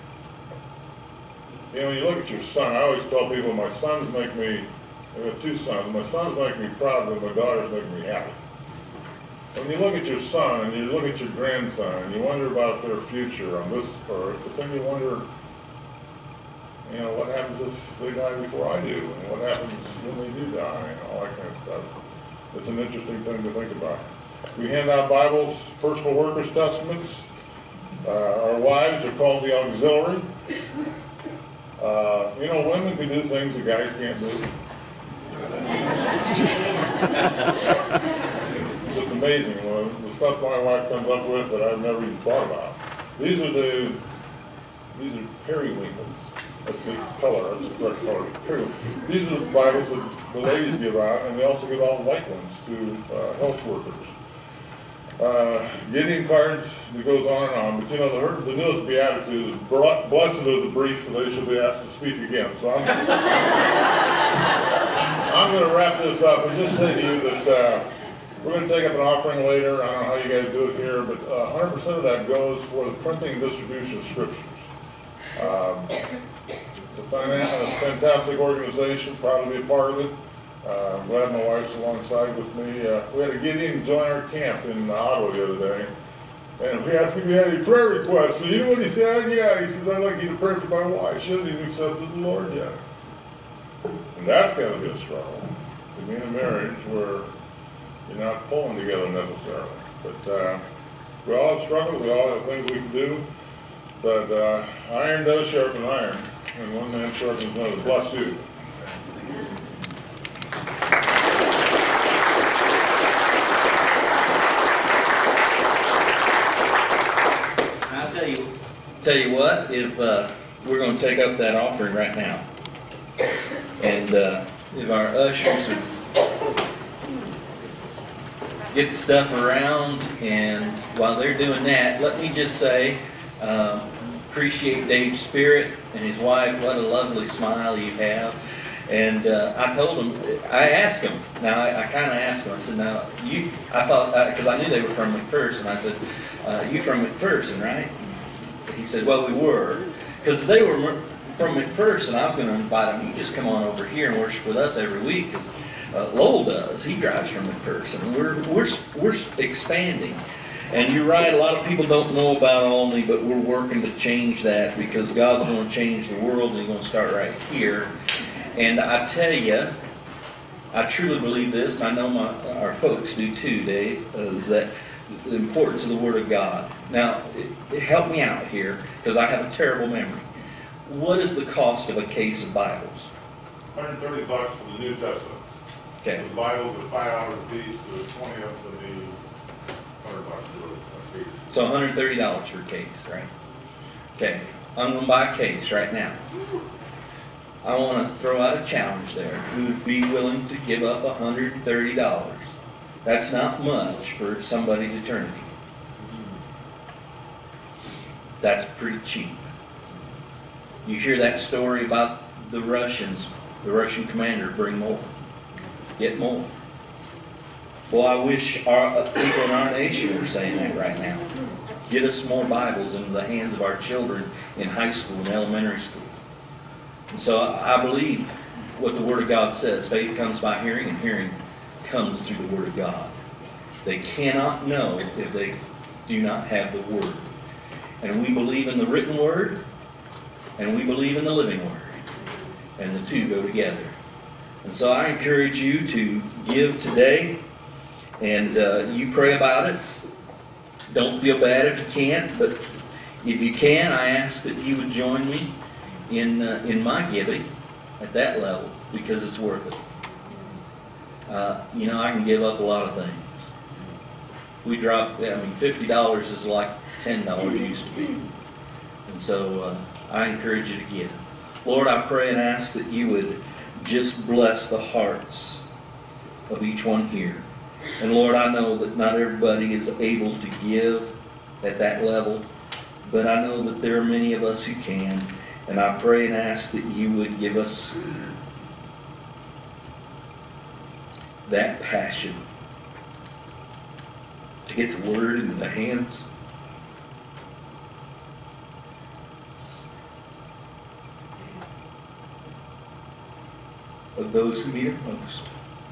you know, when you look at your son, I always tell people my sons make me, I have two sons, my sons make me proud, but my daughters make me happy. When you look at your son and you look at your grandson and you wonder about their future on this earth, but then you wonder, you know, what happens if they die before I do? And what happens when they do die? And all that kind of stuff. It's an interesting thing to think about. We hand out Bibles, personal workers' testaments. Uh, our wives are called the auxiliary. Uh, you know, women can do things that guys can't do. Just amazing. Well, the stuff my wife comes up with that I've never even thought about. These are the, these are periwinkles. That's the color, that's the correct color. Periwinkles. These are the Bibles that the ladies give out, and they also give out white ones to uh, health workers. Uh, Gideon cards, it goes on and on, but you know, the, the newest beatitude is, blessed are the brief, for they shall be asked to speak again. So I'm, I'm going to wrap this up and just say to you that uh, we're going to take up an offering later. I don't know how you guys do it here, but uh, one hundred percent of that goes for the printing and distribution of scriptures. Um, it's a, a fantastic organization, proud to be a part of it. Uh, I'm glad my wife's alongside with me. Uh, we had a Gideon join our camp in Ottawa the other day, and we asked him if he had any prayer requests. So you know what he said? Yeah, he says, I'd like you to pray for my wife. She hasn't even accepted the Lord yet. And that's got to be a struggle, to be in a marriage where you're not pulling together necessarily. But uh, we all have struggles, we all have things we can do, but uh, iron does sharpen iron, and one man sharpens another. Bless you. tell you what, if, uh, we're gonna take up that offering right now. And, uh, if our ushers would get the stuff around, and while they're doing that, let me just say, uh, appreciate Dave's spirit and his wife. What a lovely smile you have. And uh, I told him, I asked him, now I, I kind of asked him, I said, now, you, I thought, because uh, I knew they were from McPherson, I said, uh, you from McPherson, right? He said, well, we were. Because if they were from McPherson, I was going to invite them, you just come on over here and worship with us every week, because uh, Lowell does. He drives from McPherson. We're, we're, we're expanding. And you're right, a lot of people don't know about Aulne, but we're working to change that, because God's going to change the world, and He's going to start right here. And I tell you, I truly believe this, I know my, our folks do too, Dave, uh, is that the importance of the Word of God. Now, help me out here, because I have a terrible memory. What is the cost of a case of Bibles? one hundred thirty bucks for the New Testament. Okay. The Bibles are five dollars a piece, so it's twenty up to the one hundred bucks for a piece. So one hundred thirty dollars for a case, right? Okay, I'm going to buy a case right now. I want to throw out a challenge there. Who would be willing to give up one hundred thirty dollars? That's not much for somebody's eternity. That's pretty cheap. You hear that story about the Russians, the Russian commander, bring more, get more. Well, I wish our people in our nation were saying that right now. Get us more Bibles into the hands of our children in high school and elementary school. And so I believe what the Word of God says. Faith comes by hearing, and hearing comes through the Word of God. They cannot know if they do not have the Word. And we believe in the written Word, and we believe in the living Word. And the two go together. And so I encourage you to give today, and uh, you pray about it. Don't feel bad if you can't, but if you can, I ask that you would join me in uh, in my giving at that level, because it's worth it. Uh, you know, I can give up a lot of things. We drop, I mean, fifty dollars is like ten dollars used to be. And so uh, I encourage you to give. Lord, I pray and ask that you would just bless the hearts of each one here. And Lord, I know that not everybody is able to give at that level, but I know that there are many of us who can. And I pray and ask that you would give us that passion to get the Word into the hands of those who need it most.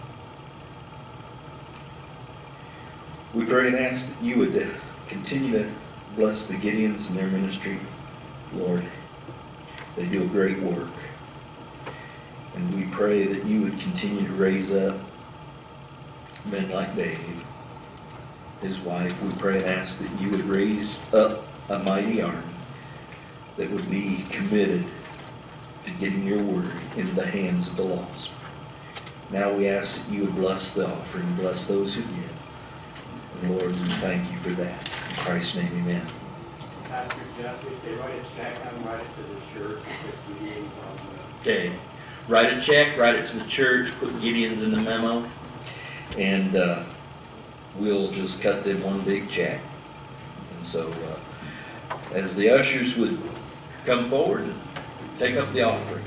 We pray and ask that you would continue to bless the Gideons and their ministry, Lord. They do a great work. And we pray that you would continue to raise up men like Dave, his wife. We pray and ask that you would raise up a mighty army that would be committed to getting your word into the hands of the lost. Now we ask that you would bless the offering, bless those who give. And Lord, we thank you for that. In Christ's name, amen. Pastor Jeff, if they write a check, I'm write it to the church and put Gideon's on the... Okay. Write a check, write it to the church, put Gideon's in the memo, and uh, we'll just cut them one big check. And so, uh, as the ushers would come forward and take up the offering.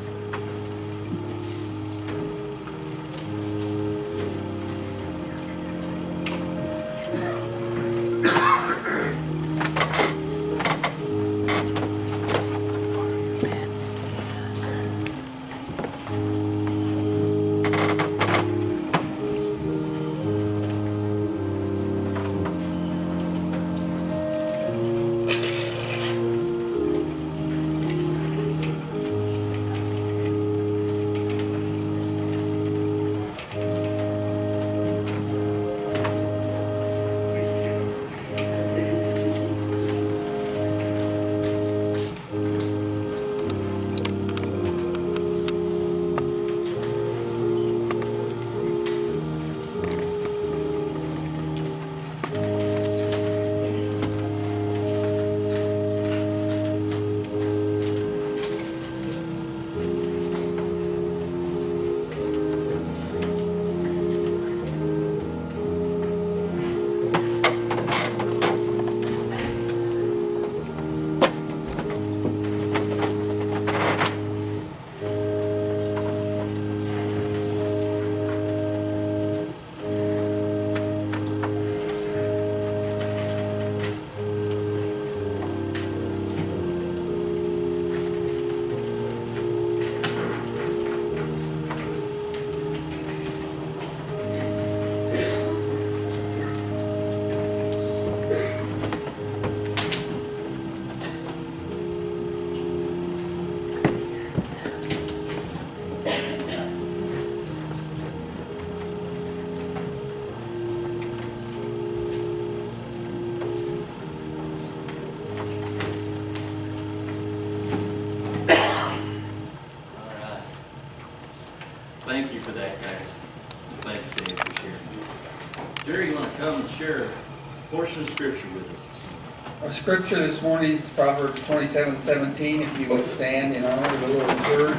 Thank you for that, guys. Thanks, Dave, for sharing. Jerry, you want to come and share a portion of scripture with us? Our scripture this morning is Proverbs twenty-seven seventeen. If you would stand in honor of the Lord's word.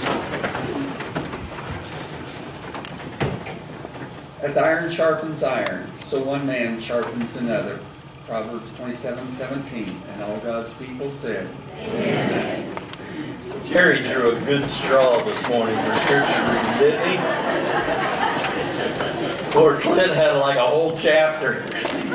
As iron sharpens iron, so one man sharpens another. Proverbs twenty-seven seventeen. And all God's people said, Amen. Jerry drew a good straw this morning for scripture reading, didn't he? Poor Clint had like a whole chapter.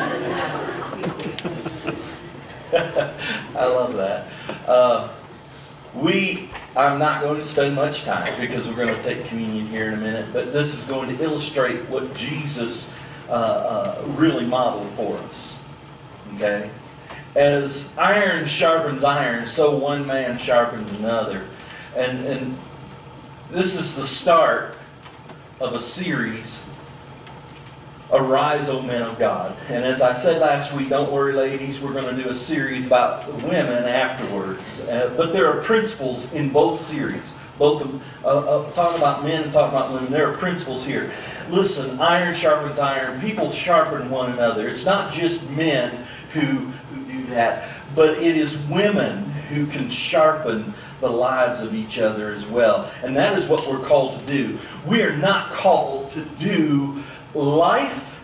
I love that. Uh, we, I'm not going to spend much time because we're going to take communion here in a minute, but this is going to illustrate what Jesus uh, uh, really modeled for us. Okay? As iron sharpens iron, so one man sharpens another. And, and this is the start of a series, Arise, O Men of God. And as I said last week, don't worry ladies, we're going to do a series about women afterwards. Uh, but there are principles in both series. Both of, uh, uh, talking about men and talking about women, there are principles here. Listen, iron sharpens iron. People sharpen one another. It's not just men who, who do that, but it is women who can sharpen the lives of each other as well. And that is what we're called to do. We are not called to do life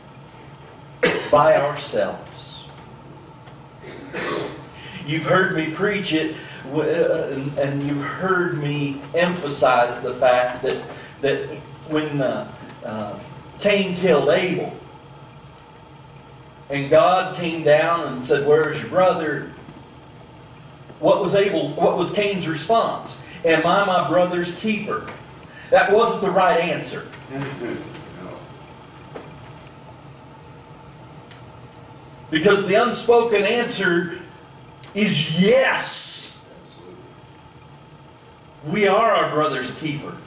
by ourselves. You've heard me preach it, and you've heard me emphasize the fact that, that when uh, uh, Cain killed Abel, and God came down and said, "Where's your brother?" What was Abel? What was Cain's response? "Am I my brother's keeper?" That wasn't the right answer. Because the unspoken answer is yes. We are our brother's keeper.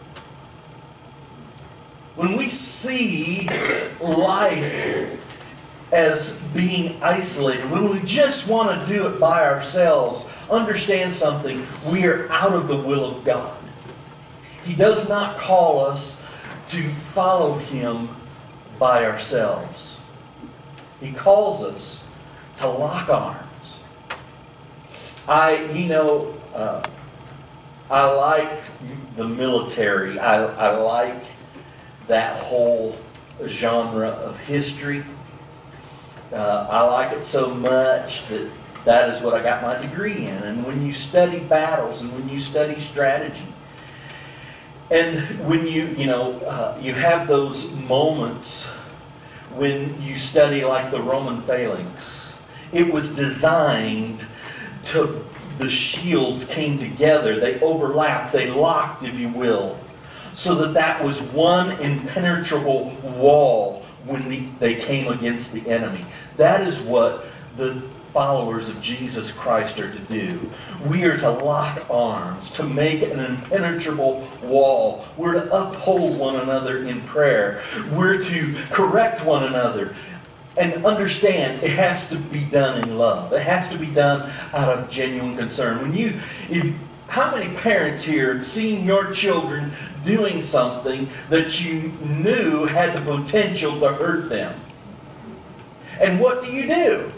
When we see life as being isolated, when we just want to do it by ourselves, understand something, we are out of the will of God. He does not call us to follow Him by ourselves. He calls us to lock arms. I, you know, uh, I like the military. I, I like that whole genre of history. Uh, I like it so much that that is what I got my degree in. And when you study battles and when you study strategy, and when you, you know, uh, you have those moments when you study like the Roman phalanx, it was designed to, the shields came together, they overlapped, they locked, if you will, so that that was one impenetrable wall when the, they came against the enemy. That is what the followers of Jesus Christ are to do. We are to lock arms, to make an impenetrable wall. We're to uphold one another in prayer. We're to correct one another. And understand, it has to be done in love. It has to be done out of genuine concern. When you, if, how many parents here have seen your children doing something that you knew had the potential to hurt them? And what do you do?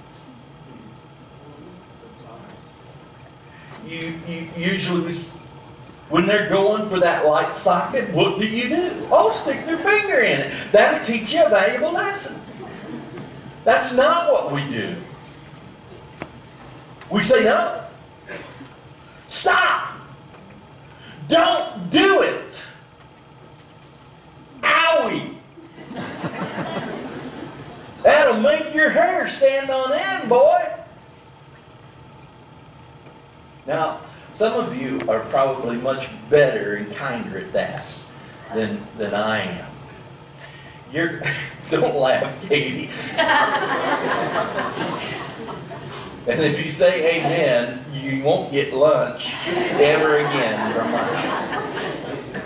You, you usually, when they're going for that light socket, what do you do? Oh, stick their finger in it. That'll teach you a valuable lesson. That's not what we do. We say, no. Stop. Don't do it. Owie. That'll make your hair stand on end, boy. Now, some of you are probably much better and kinder at that than, than I am. You're, don't laugh, Katie. And if you say amen, you won't get lunch ever again from my house.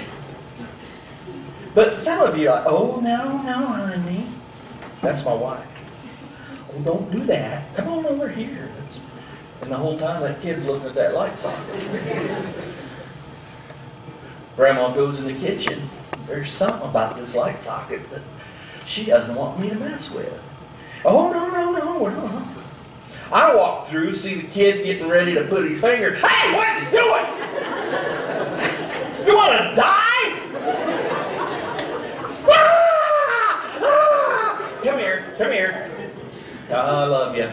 But some of you are like, oh, no, no, honey. That's my wife. Oh, don't do that. Come on over here. That's, and the whole time that kid's looking at that light socket. Grandma goes in the kitchen. There's something about this light socket that she doesn't want me to mess with. Oh, no, no, no, no, no. I walk through, see the kid getting ready to put his finger. Hey, what are you doing? You want to die? Ah! Ah! Come here, come here. I love you.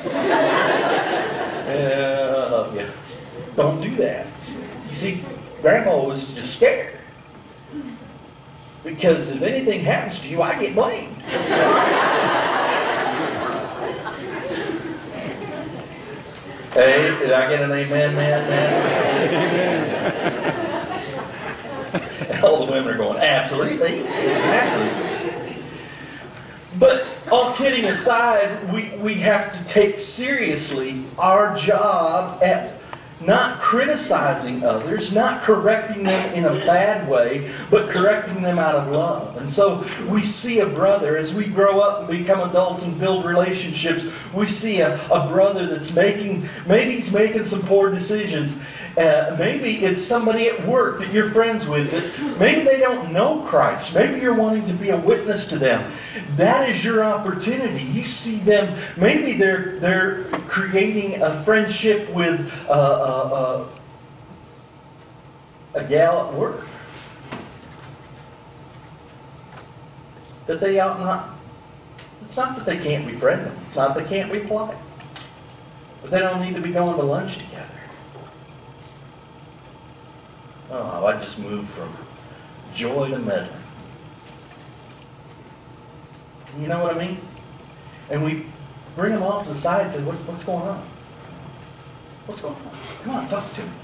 Yeah, I love you. Don't do that. You see, Grandma was just scared. Because if anything happens to you, I get blamed. Hey, did I get an amen, man, man? And all the women are going, absolutely, absolutely. But all kidding aside, we, we have to take seriously our job at not criticizing others, not correcting them in a bad way, but correcting them out of love. And so we see a brother, as we grow up and become adults and build relationships, we see a, a brother that's making, maybe he's making some poor decisions. Uh, maybe it's somebody at work that you're friends with, that maybe they don't know Christ. Maybe you're wanting to be a witness to them. That is your opportunity. You see them, maybe they're, they're creating a friendship with uh, uh, uh, a gal at work that they ought not. It's not that they can't be friendly. It's not that they can't be polite. But they don't need to be going to lunch together. Oh, I just moved from joy to meddling. You know what I mean? And we bring them off to the side and say, what, what's going on? What's going on? Come on, talk to me.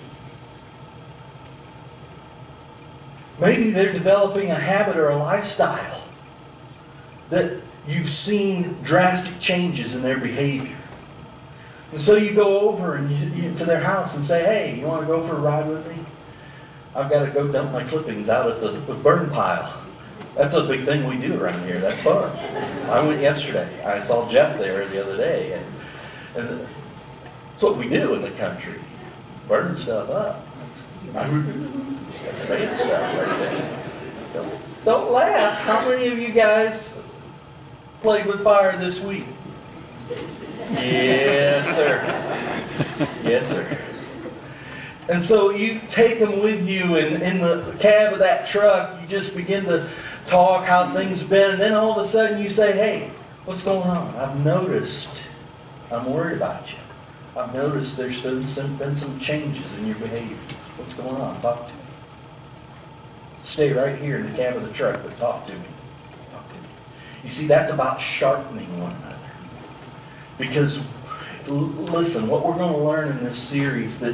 Maybe they're developing a habit or a lifestyle that you've seen drastic changes in their behavior. And so you go over and you, you, to their house and say, hey, you want to go for a ride with me? I've got to go dump my clippings out at the, the burn pile. That's a big thing we do around here. That's fun. I went yesterday. I saw Jeff there the other day. And, and it's what we do in the country. Burn stuff up. Got the bad stuff right there. Don't, don't laugh. How many of you guys played with fire this week? Yes, sir. Yes, sir. And so you take them with you, and in the cab of that truck, you just begin to talk how things have been, and then all of a sudden you say, hey, what's going on? I've noticed. I'm worried about you. I've noticed there's been some, been some changes in your behavior. What's going on? Talk to me. Stay right here in the cab of the truck, but talk to me. Talk to me. You see, that's about sharpening one another. Because, l- listen, what we're going to learn in this series, that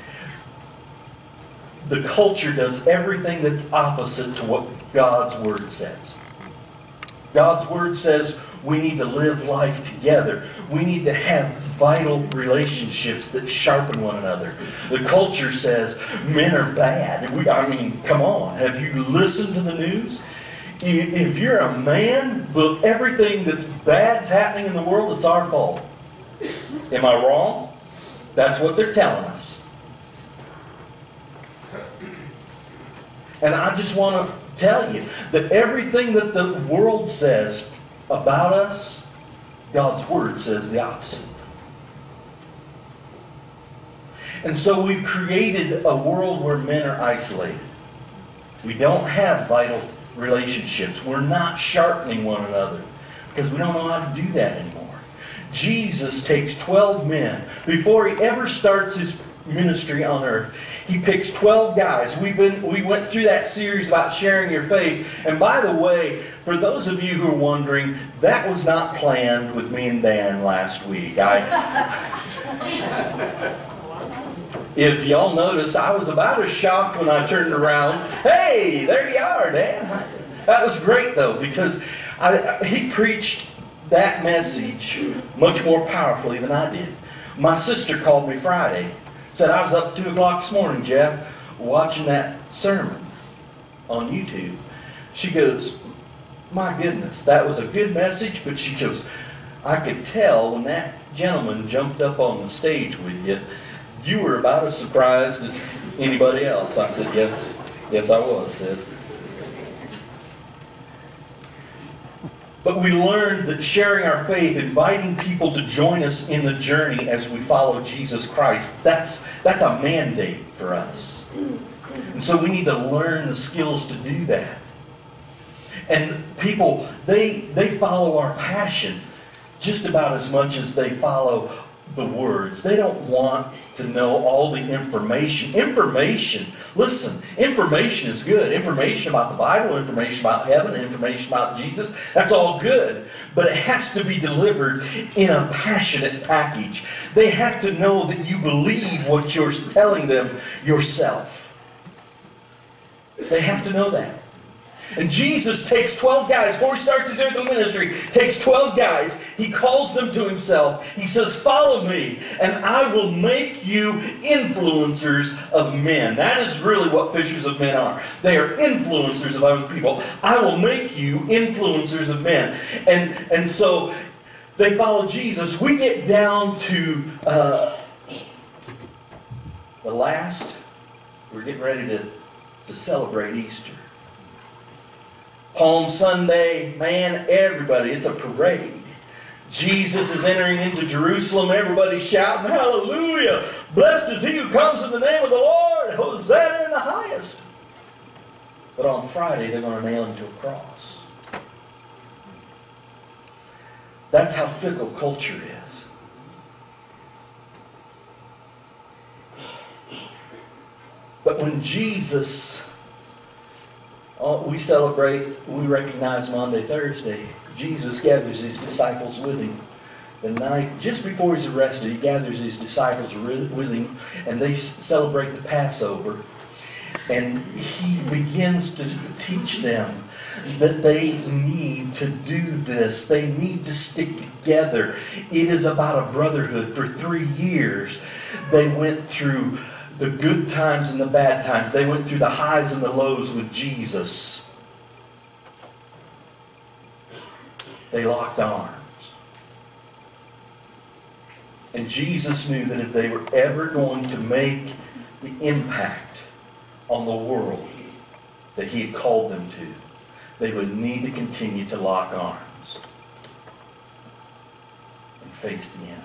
the culture does everything that's opposite to what God's Word says. God's Word says we need to live life together. We need to have vital relationships that sharpen one another. The culture says men are bad. We, I mean, come on. Have you listened to the news? If you're a man, look, everything that's bad's happening in the world, it's our fault. Am I wrong? That's what they're telling us. And I just want to tell you that everything that the world says about us, God's Word says the opposite. And so we've created a world where men are isolated. We don't have vital relationships. We're not sharpening one another because we don't know how to do that anymore. Jesus takes twelve men. Before he ever starts his ministry on earth, he picks twelve guys. We've been, we went through that series about sharing your faith. And by the way, for those of you who are wondering, that was not planned with me and Dan last week. I, if y'all noticed, I was about as shocked when I turned around. Hey, there you are, Dan. That was great, though, because I, he preached that message much more powerfully than I did. My sister called me Friday. Said, I was up at two o'clock this morning, Jeff, watching that sermon on YouTube. She goes, my goodness, that was a good message, but she goes, I could tell when that gentleman jumped up on the stage with you, you were about as surprised as anybody else. I said, yes, Yes, I was, sis. But we learned that sharing our faith, inviting people to join us in the journey as we follow Jesus Christ, that's, that's a mandate for us. And so we need to learn the skills to do that. And people, they, they follow our passion just about as much as they follow the words. They don't want to know all the information. Information, listen, information is good. Information about the Bible, information about heaven, information about Jesus, that's all good. But it has to be delivered in a passionate package. They have to know that you believe what you're telling them yourself. They have to know that. And Jesus takes twelve guys, before he starts his earthly ministry, takes twelve guys, he calls them to himself. He says, follow me, and I will make you influencers of men. That is really what fishers of men are. They are influencers of other people. I will make you influencers of men. And, and so they follow Jesus. We get down to uh, the last, we're getting ready to, to celebrate Easter. Palm Sunday, man, everybody, it's a parade. Jesus is entering into Jerusalem. Everybody's shouting, hallelujah! Blessed is he who comes in the name of the Lord! Hosanna in the highest! But on Friday, they're going to nail him to a cross. That's how fickle culture is. But when Jesus... we celebrate, we recognize Maundy, Thursday. Jesus gathers his disciples with him. The night, just before he's arrested, he gathers his disciples with him, and they celebrate the Passover. And he begins to teach them that they need to do this. They need to stick together. It is about a brotherhood. For three years, they went through the good times and the bad times. They went through the highs and the lows with Jesus. They locked arms. And Jesus knew that if they were ever going to make the impact on the world that he had called them to, they would need to continue to lock arms and face the enemy.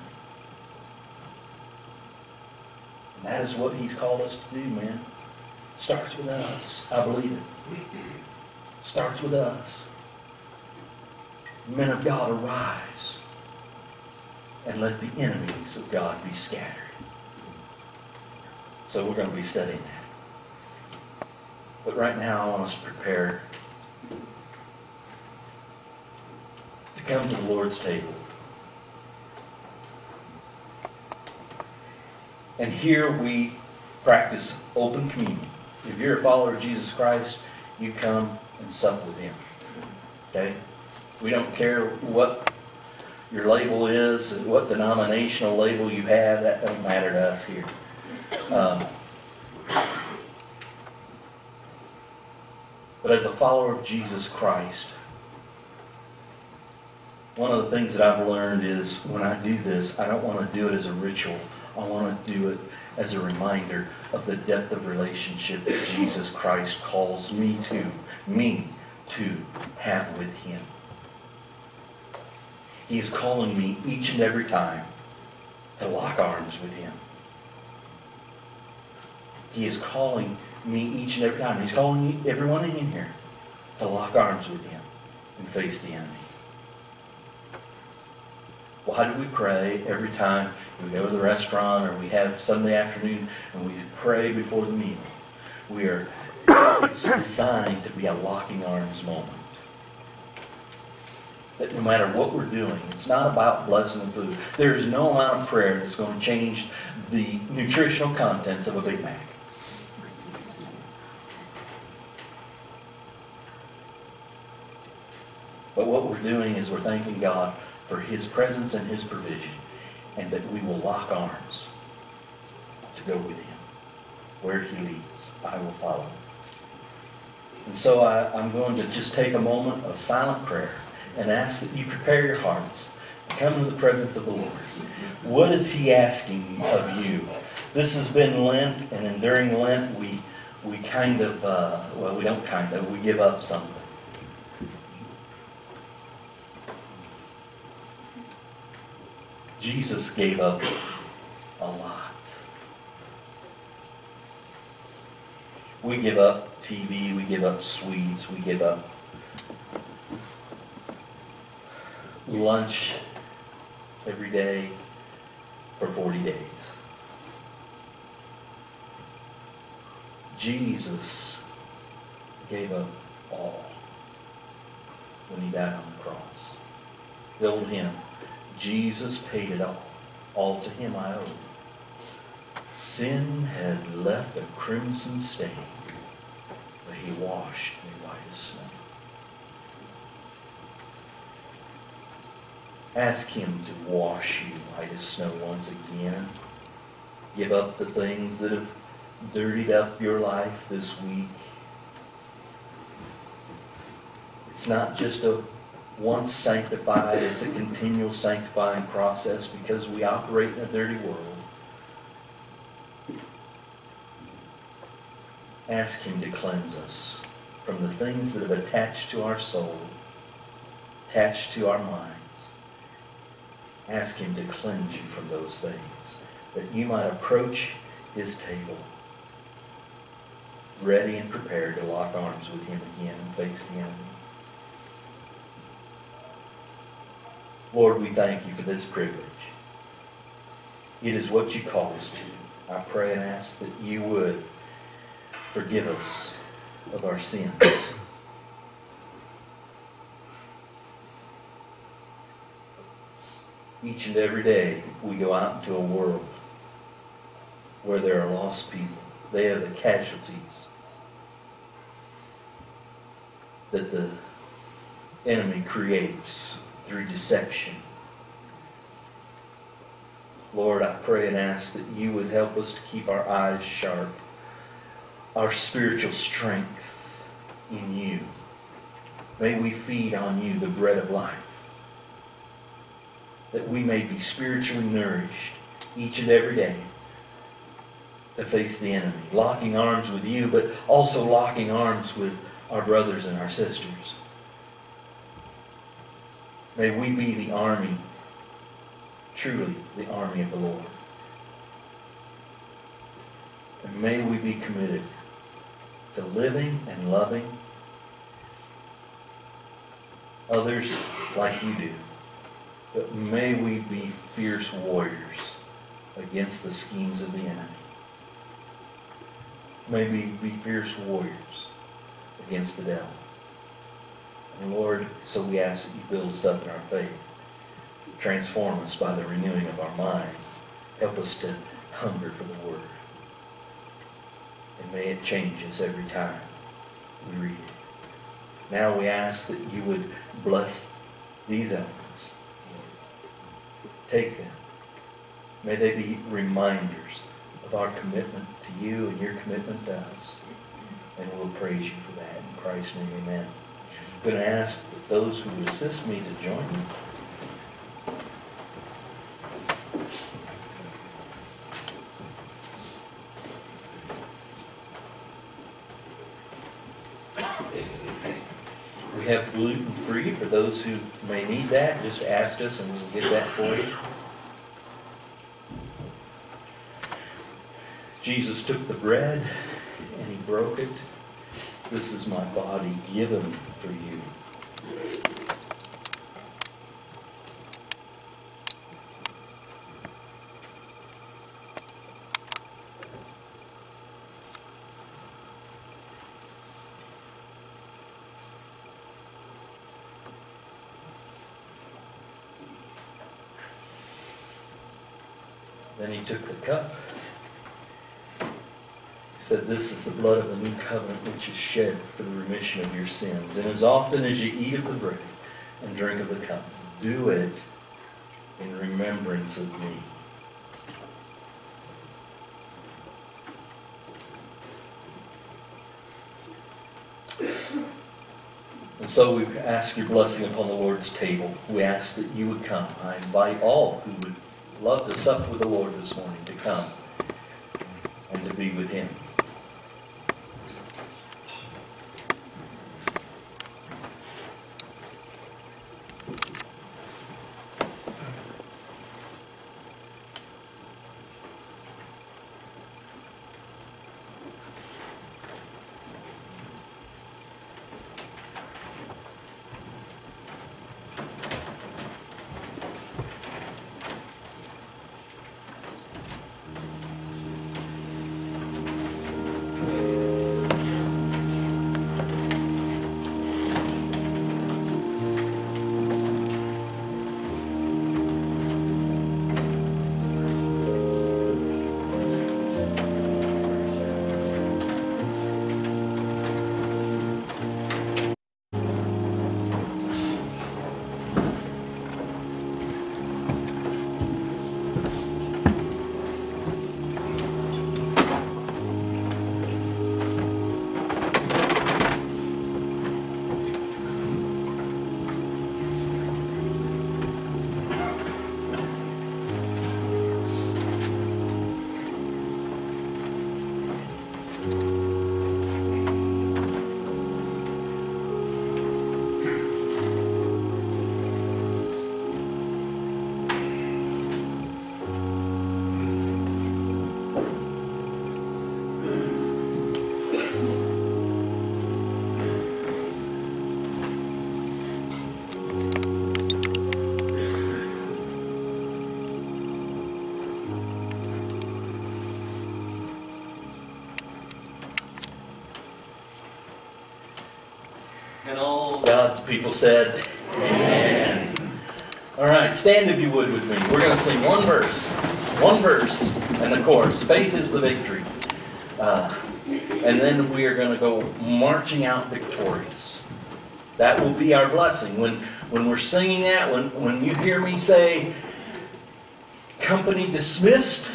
And that is what he's called us to do, man. Starts with us. I believe it. Starts with us. Men of God, arise and let the enemies of God be scattered. So we're going to be studying that. But right now I want us to prepare to come to the Lord's table. And here we practice open communion. If you're a follower of Jesus Christ, you come and sup with him. Okay? We don't care what your label is, what denominational label you have. That doesn't matter to us here. Um, but as a follower of Jesus Christ, one of the things that I've learned is when I do this, I don't want to do it as a ritual. I want to do it as a reminder of the depth of relationship that Jesus Christ calls me to, me to have with him. He is calling me each and every time to lock arms with him. He is calling me each and every time. He's calling everyone in here to lock arms with him and face the enemy. Why do we pray every time we go to the restaurant or we have Sunday afternoon and we pray before the meal? We are, it's designed to be a locking arms moment. That no matter what we're doing, it's not about blessing the food. There is no amount of prayer that's going to change the nutritional contents of a Big Mac. But what we're doing is we're thanking God for his presence and his provision, and that we will lock arms to go with him. Where he leads, I will follow. And so I, I'm going to just take a moment of silent prayer and ask that you prepare your hearts and come into the presence of the Lord. What is he asking of you? This has been Lent, and during Lent we, we kind of, uh, well, we don't kind of, we give up something. Jesus gave up a lot. We give up T V, we give up sweets, we give up lunch every day for forty days. Jesus gave up all when he died on the cross. The old hymn, Jesus paid it all. All to him I owe. Sin had left a crimson stain, but he washed me white as snow. Ask him to wash you white as snow once again. Give up the things that have dirtied up your life this week. It's not just a once sanctified, it's a continual sanctifying process because we operate in a dirty world. Ask him to cleanse us from the things that have attached to our soul, attached to our minds. Ask him to cleanse you from those things, that you might approach his table, ready and prepared to lock arms with him again and face the enemy. Lord, we thank you for this privilege. It is what you call us to. I pray and ask that you would forgive us of our sins. Each and every day we go out into a world where there are lost people. They are the casualties that the enemy creates through deception. Lord, I pray and ask that you would help us to keep our eyes sharp, our spiritual strength in you. May we feed on you, the bread of life, that we may be spiritually nourished each and every day to face the enemy, locking arms with you, but also locking arms with our brothers and our sisters. May we be the army, truly the army of the Lord. And may we be committed to living and loving others like you do. But may we be fierce warriors against the schemes of the enemy. May we be fierce warriors against the devil. And Lord, so we ask that you build us up in our faith. Transform us by the renewing of our minds. Help us to hunger for the Word. And may it change us every time we read it. Now we ask that you would bless these elements. Take them. May they be reminders of our commitment to you and your commitment to us. And we'll praise you for that. In Christ's name, amen. I'm going to ask those who would assist me to join me. We have gluten-free for those who may need that. Just ask us and we'll get that for you. Jesus took the bread and he broke it. This is my body given for you. Then he took the cup. He said, this is the blood of the new covenant which is shed for the remission of your sins. And as often as you eat of the bread and drink of the cup, do it in remembrance of me. And so we ask your blessing upon the Lord's table. We ask that you would come. I invite all who would love to sup with the Lord this morning to come and to be with him. God's people said, amen. All right, stand if you would with me. We're going to sing one verse, one verse, and the chorus. Faith is the victory. Uh, and then we are going to go marching out victorious. That will be our blessing. When, when we're singing that, when, when you hear me say, company dismissed,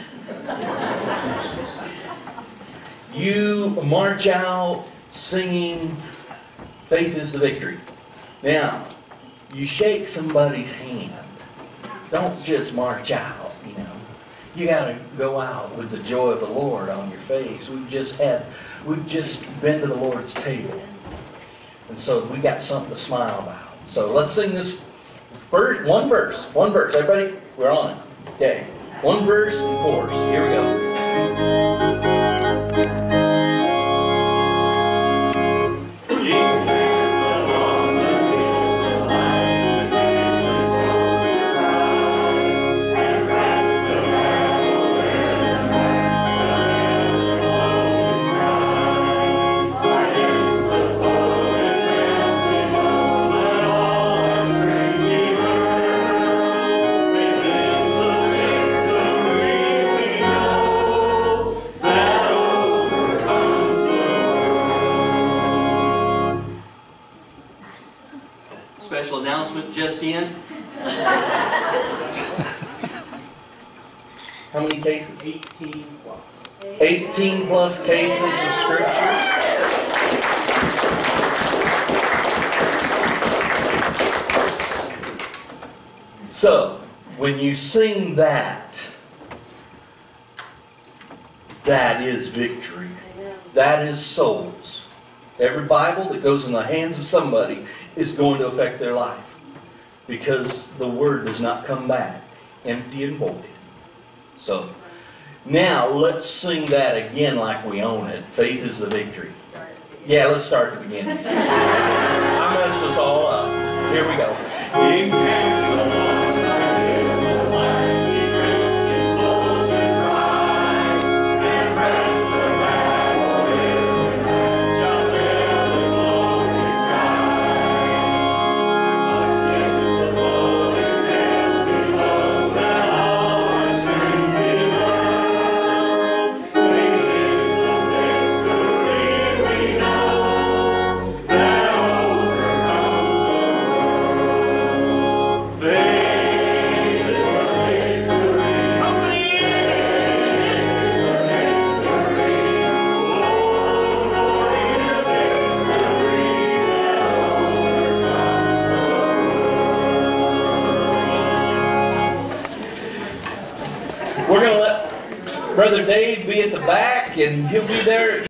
you march out singing, faith is the victory. Now, you shake somebody's hand. Don't just march out, you know. You got to go out with the joy of the Lord on your face. We've just had, we've just been to the Lord's table. And so we got something to smile about. So let's sing this verse, one verse, one verse. Everybody, we're on it. Okay. One verse and chorus. Here we go. Special announcement just in. How many cases? eighteen plus. eighteen plus cases of scriptures. So, when you sing that, that is victory. That is souls. Every Bible that goes in the hands of somebody is going to affect their life. Because the Word does not come back empty and void. So, now let's sing that again like we own it. Faith is the victory. Yeah, let's start at the beginning. I messed us all up. Here we go. In camp along the hills of light, ye Christian soldiers rise, and rest the battle in the shall fill the glorious skies. Against the falling nails below, that all our strength be learned. Faith is the victory we know, that overcomes the world. Faith is the victory. Company is the victory. Oh, glorious victory that overcomes the world. We're going to let Brother Dave be at the back, and he'll be there.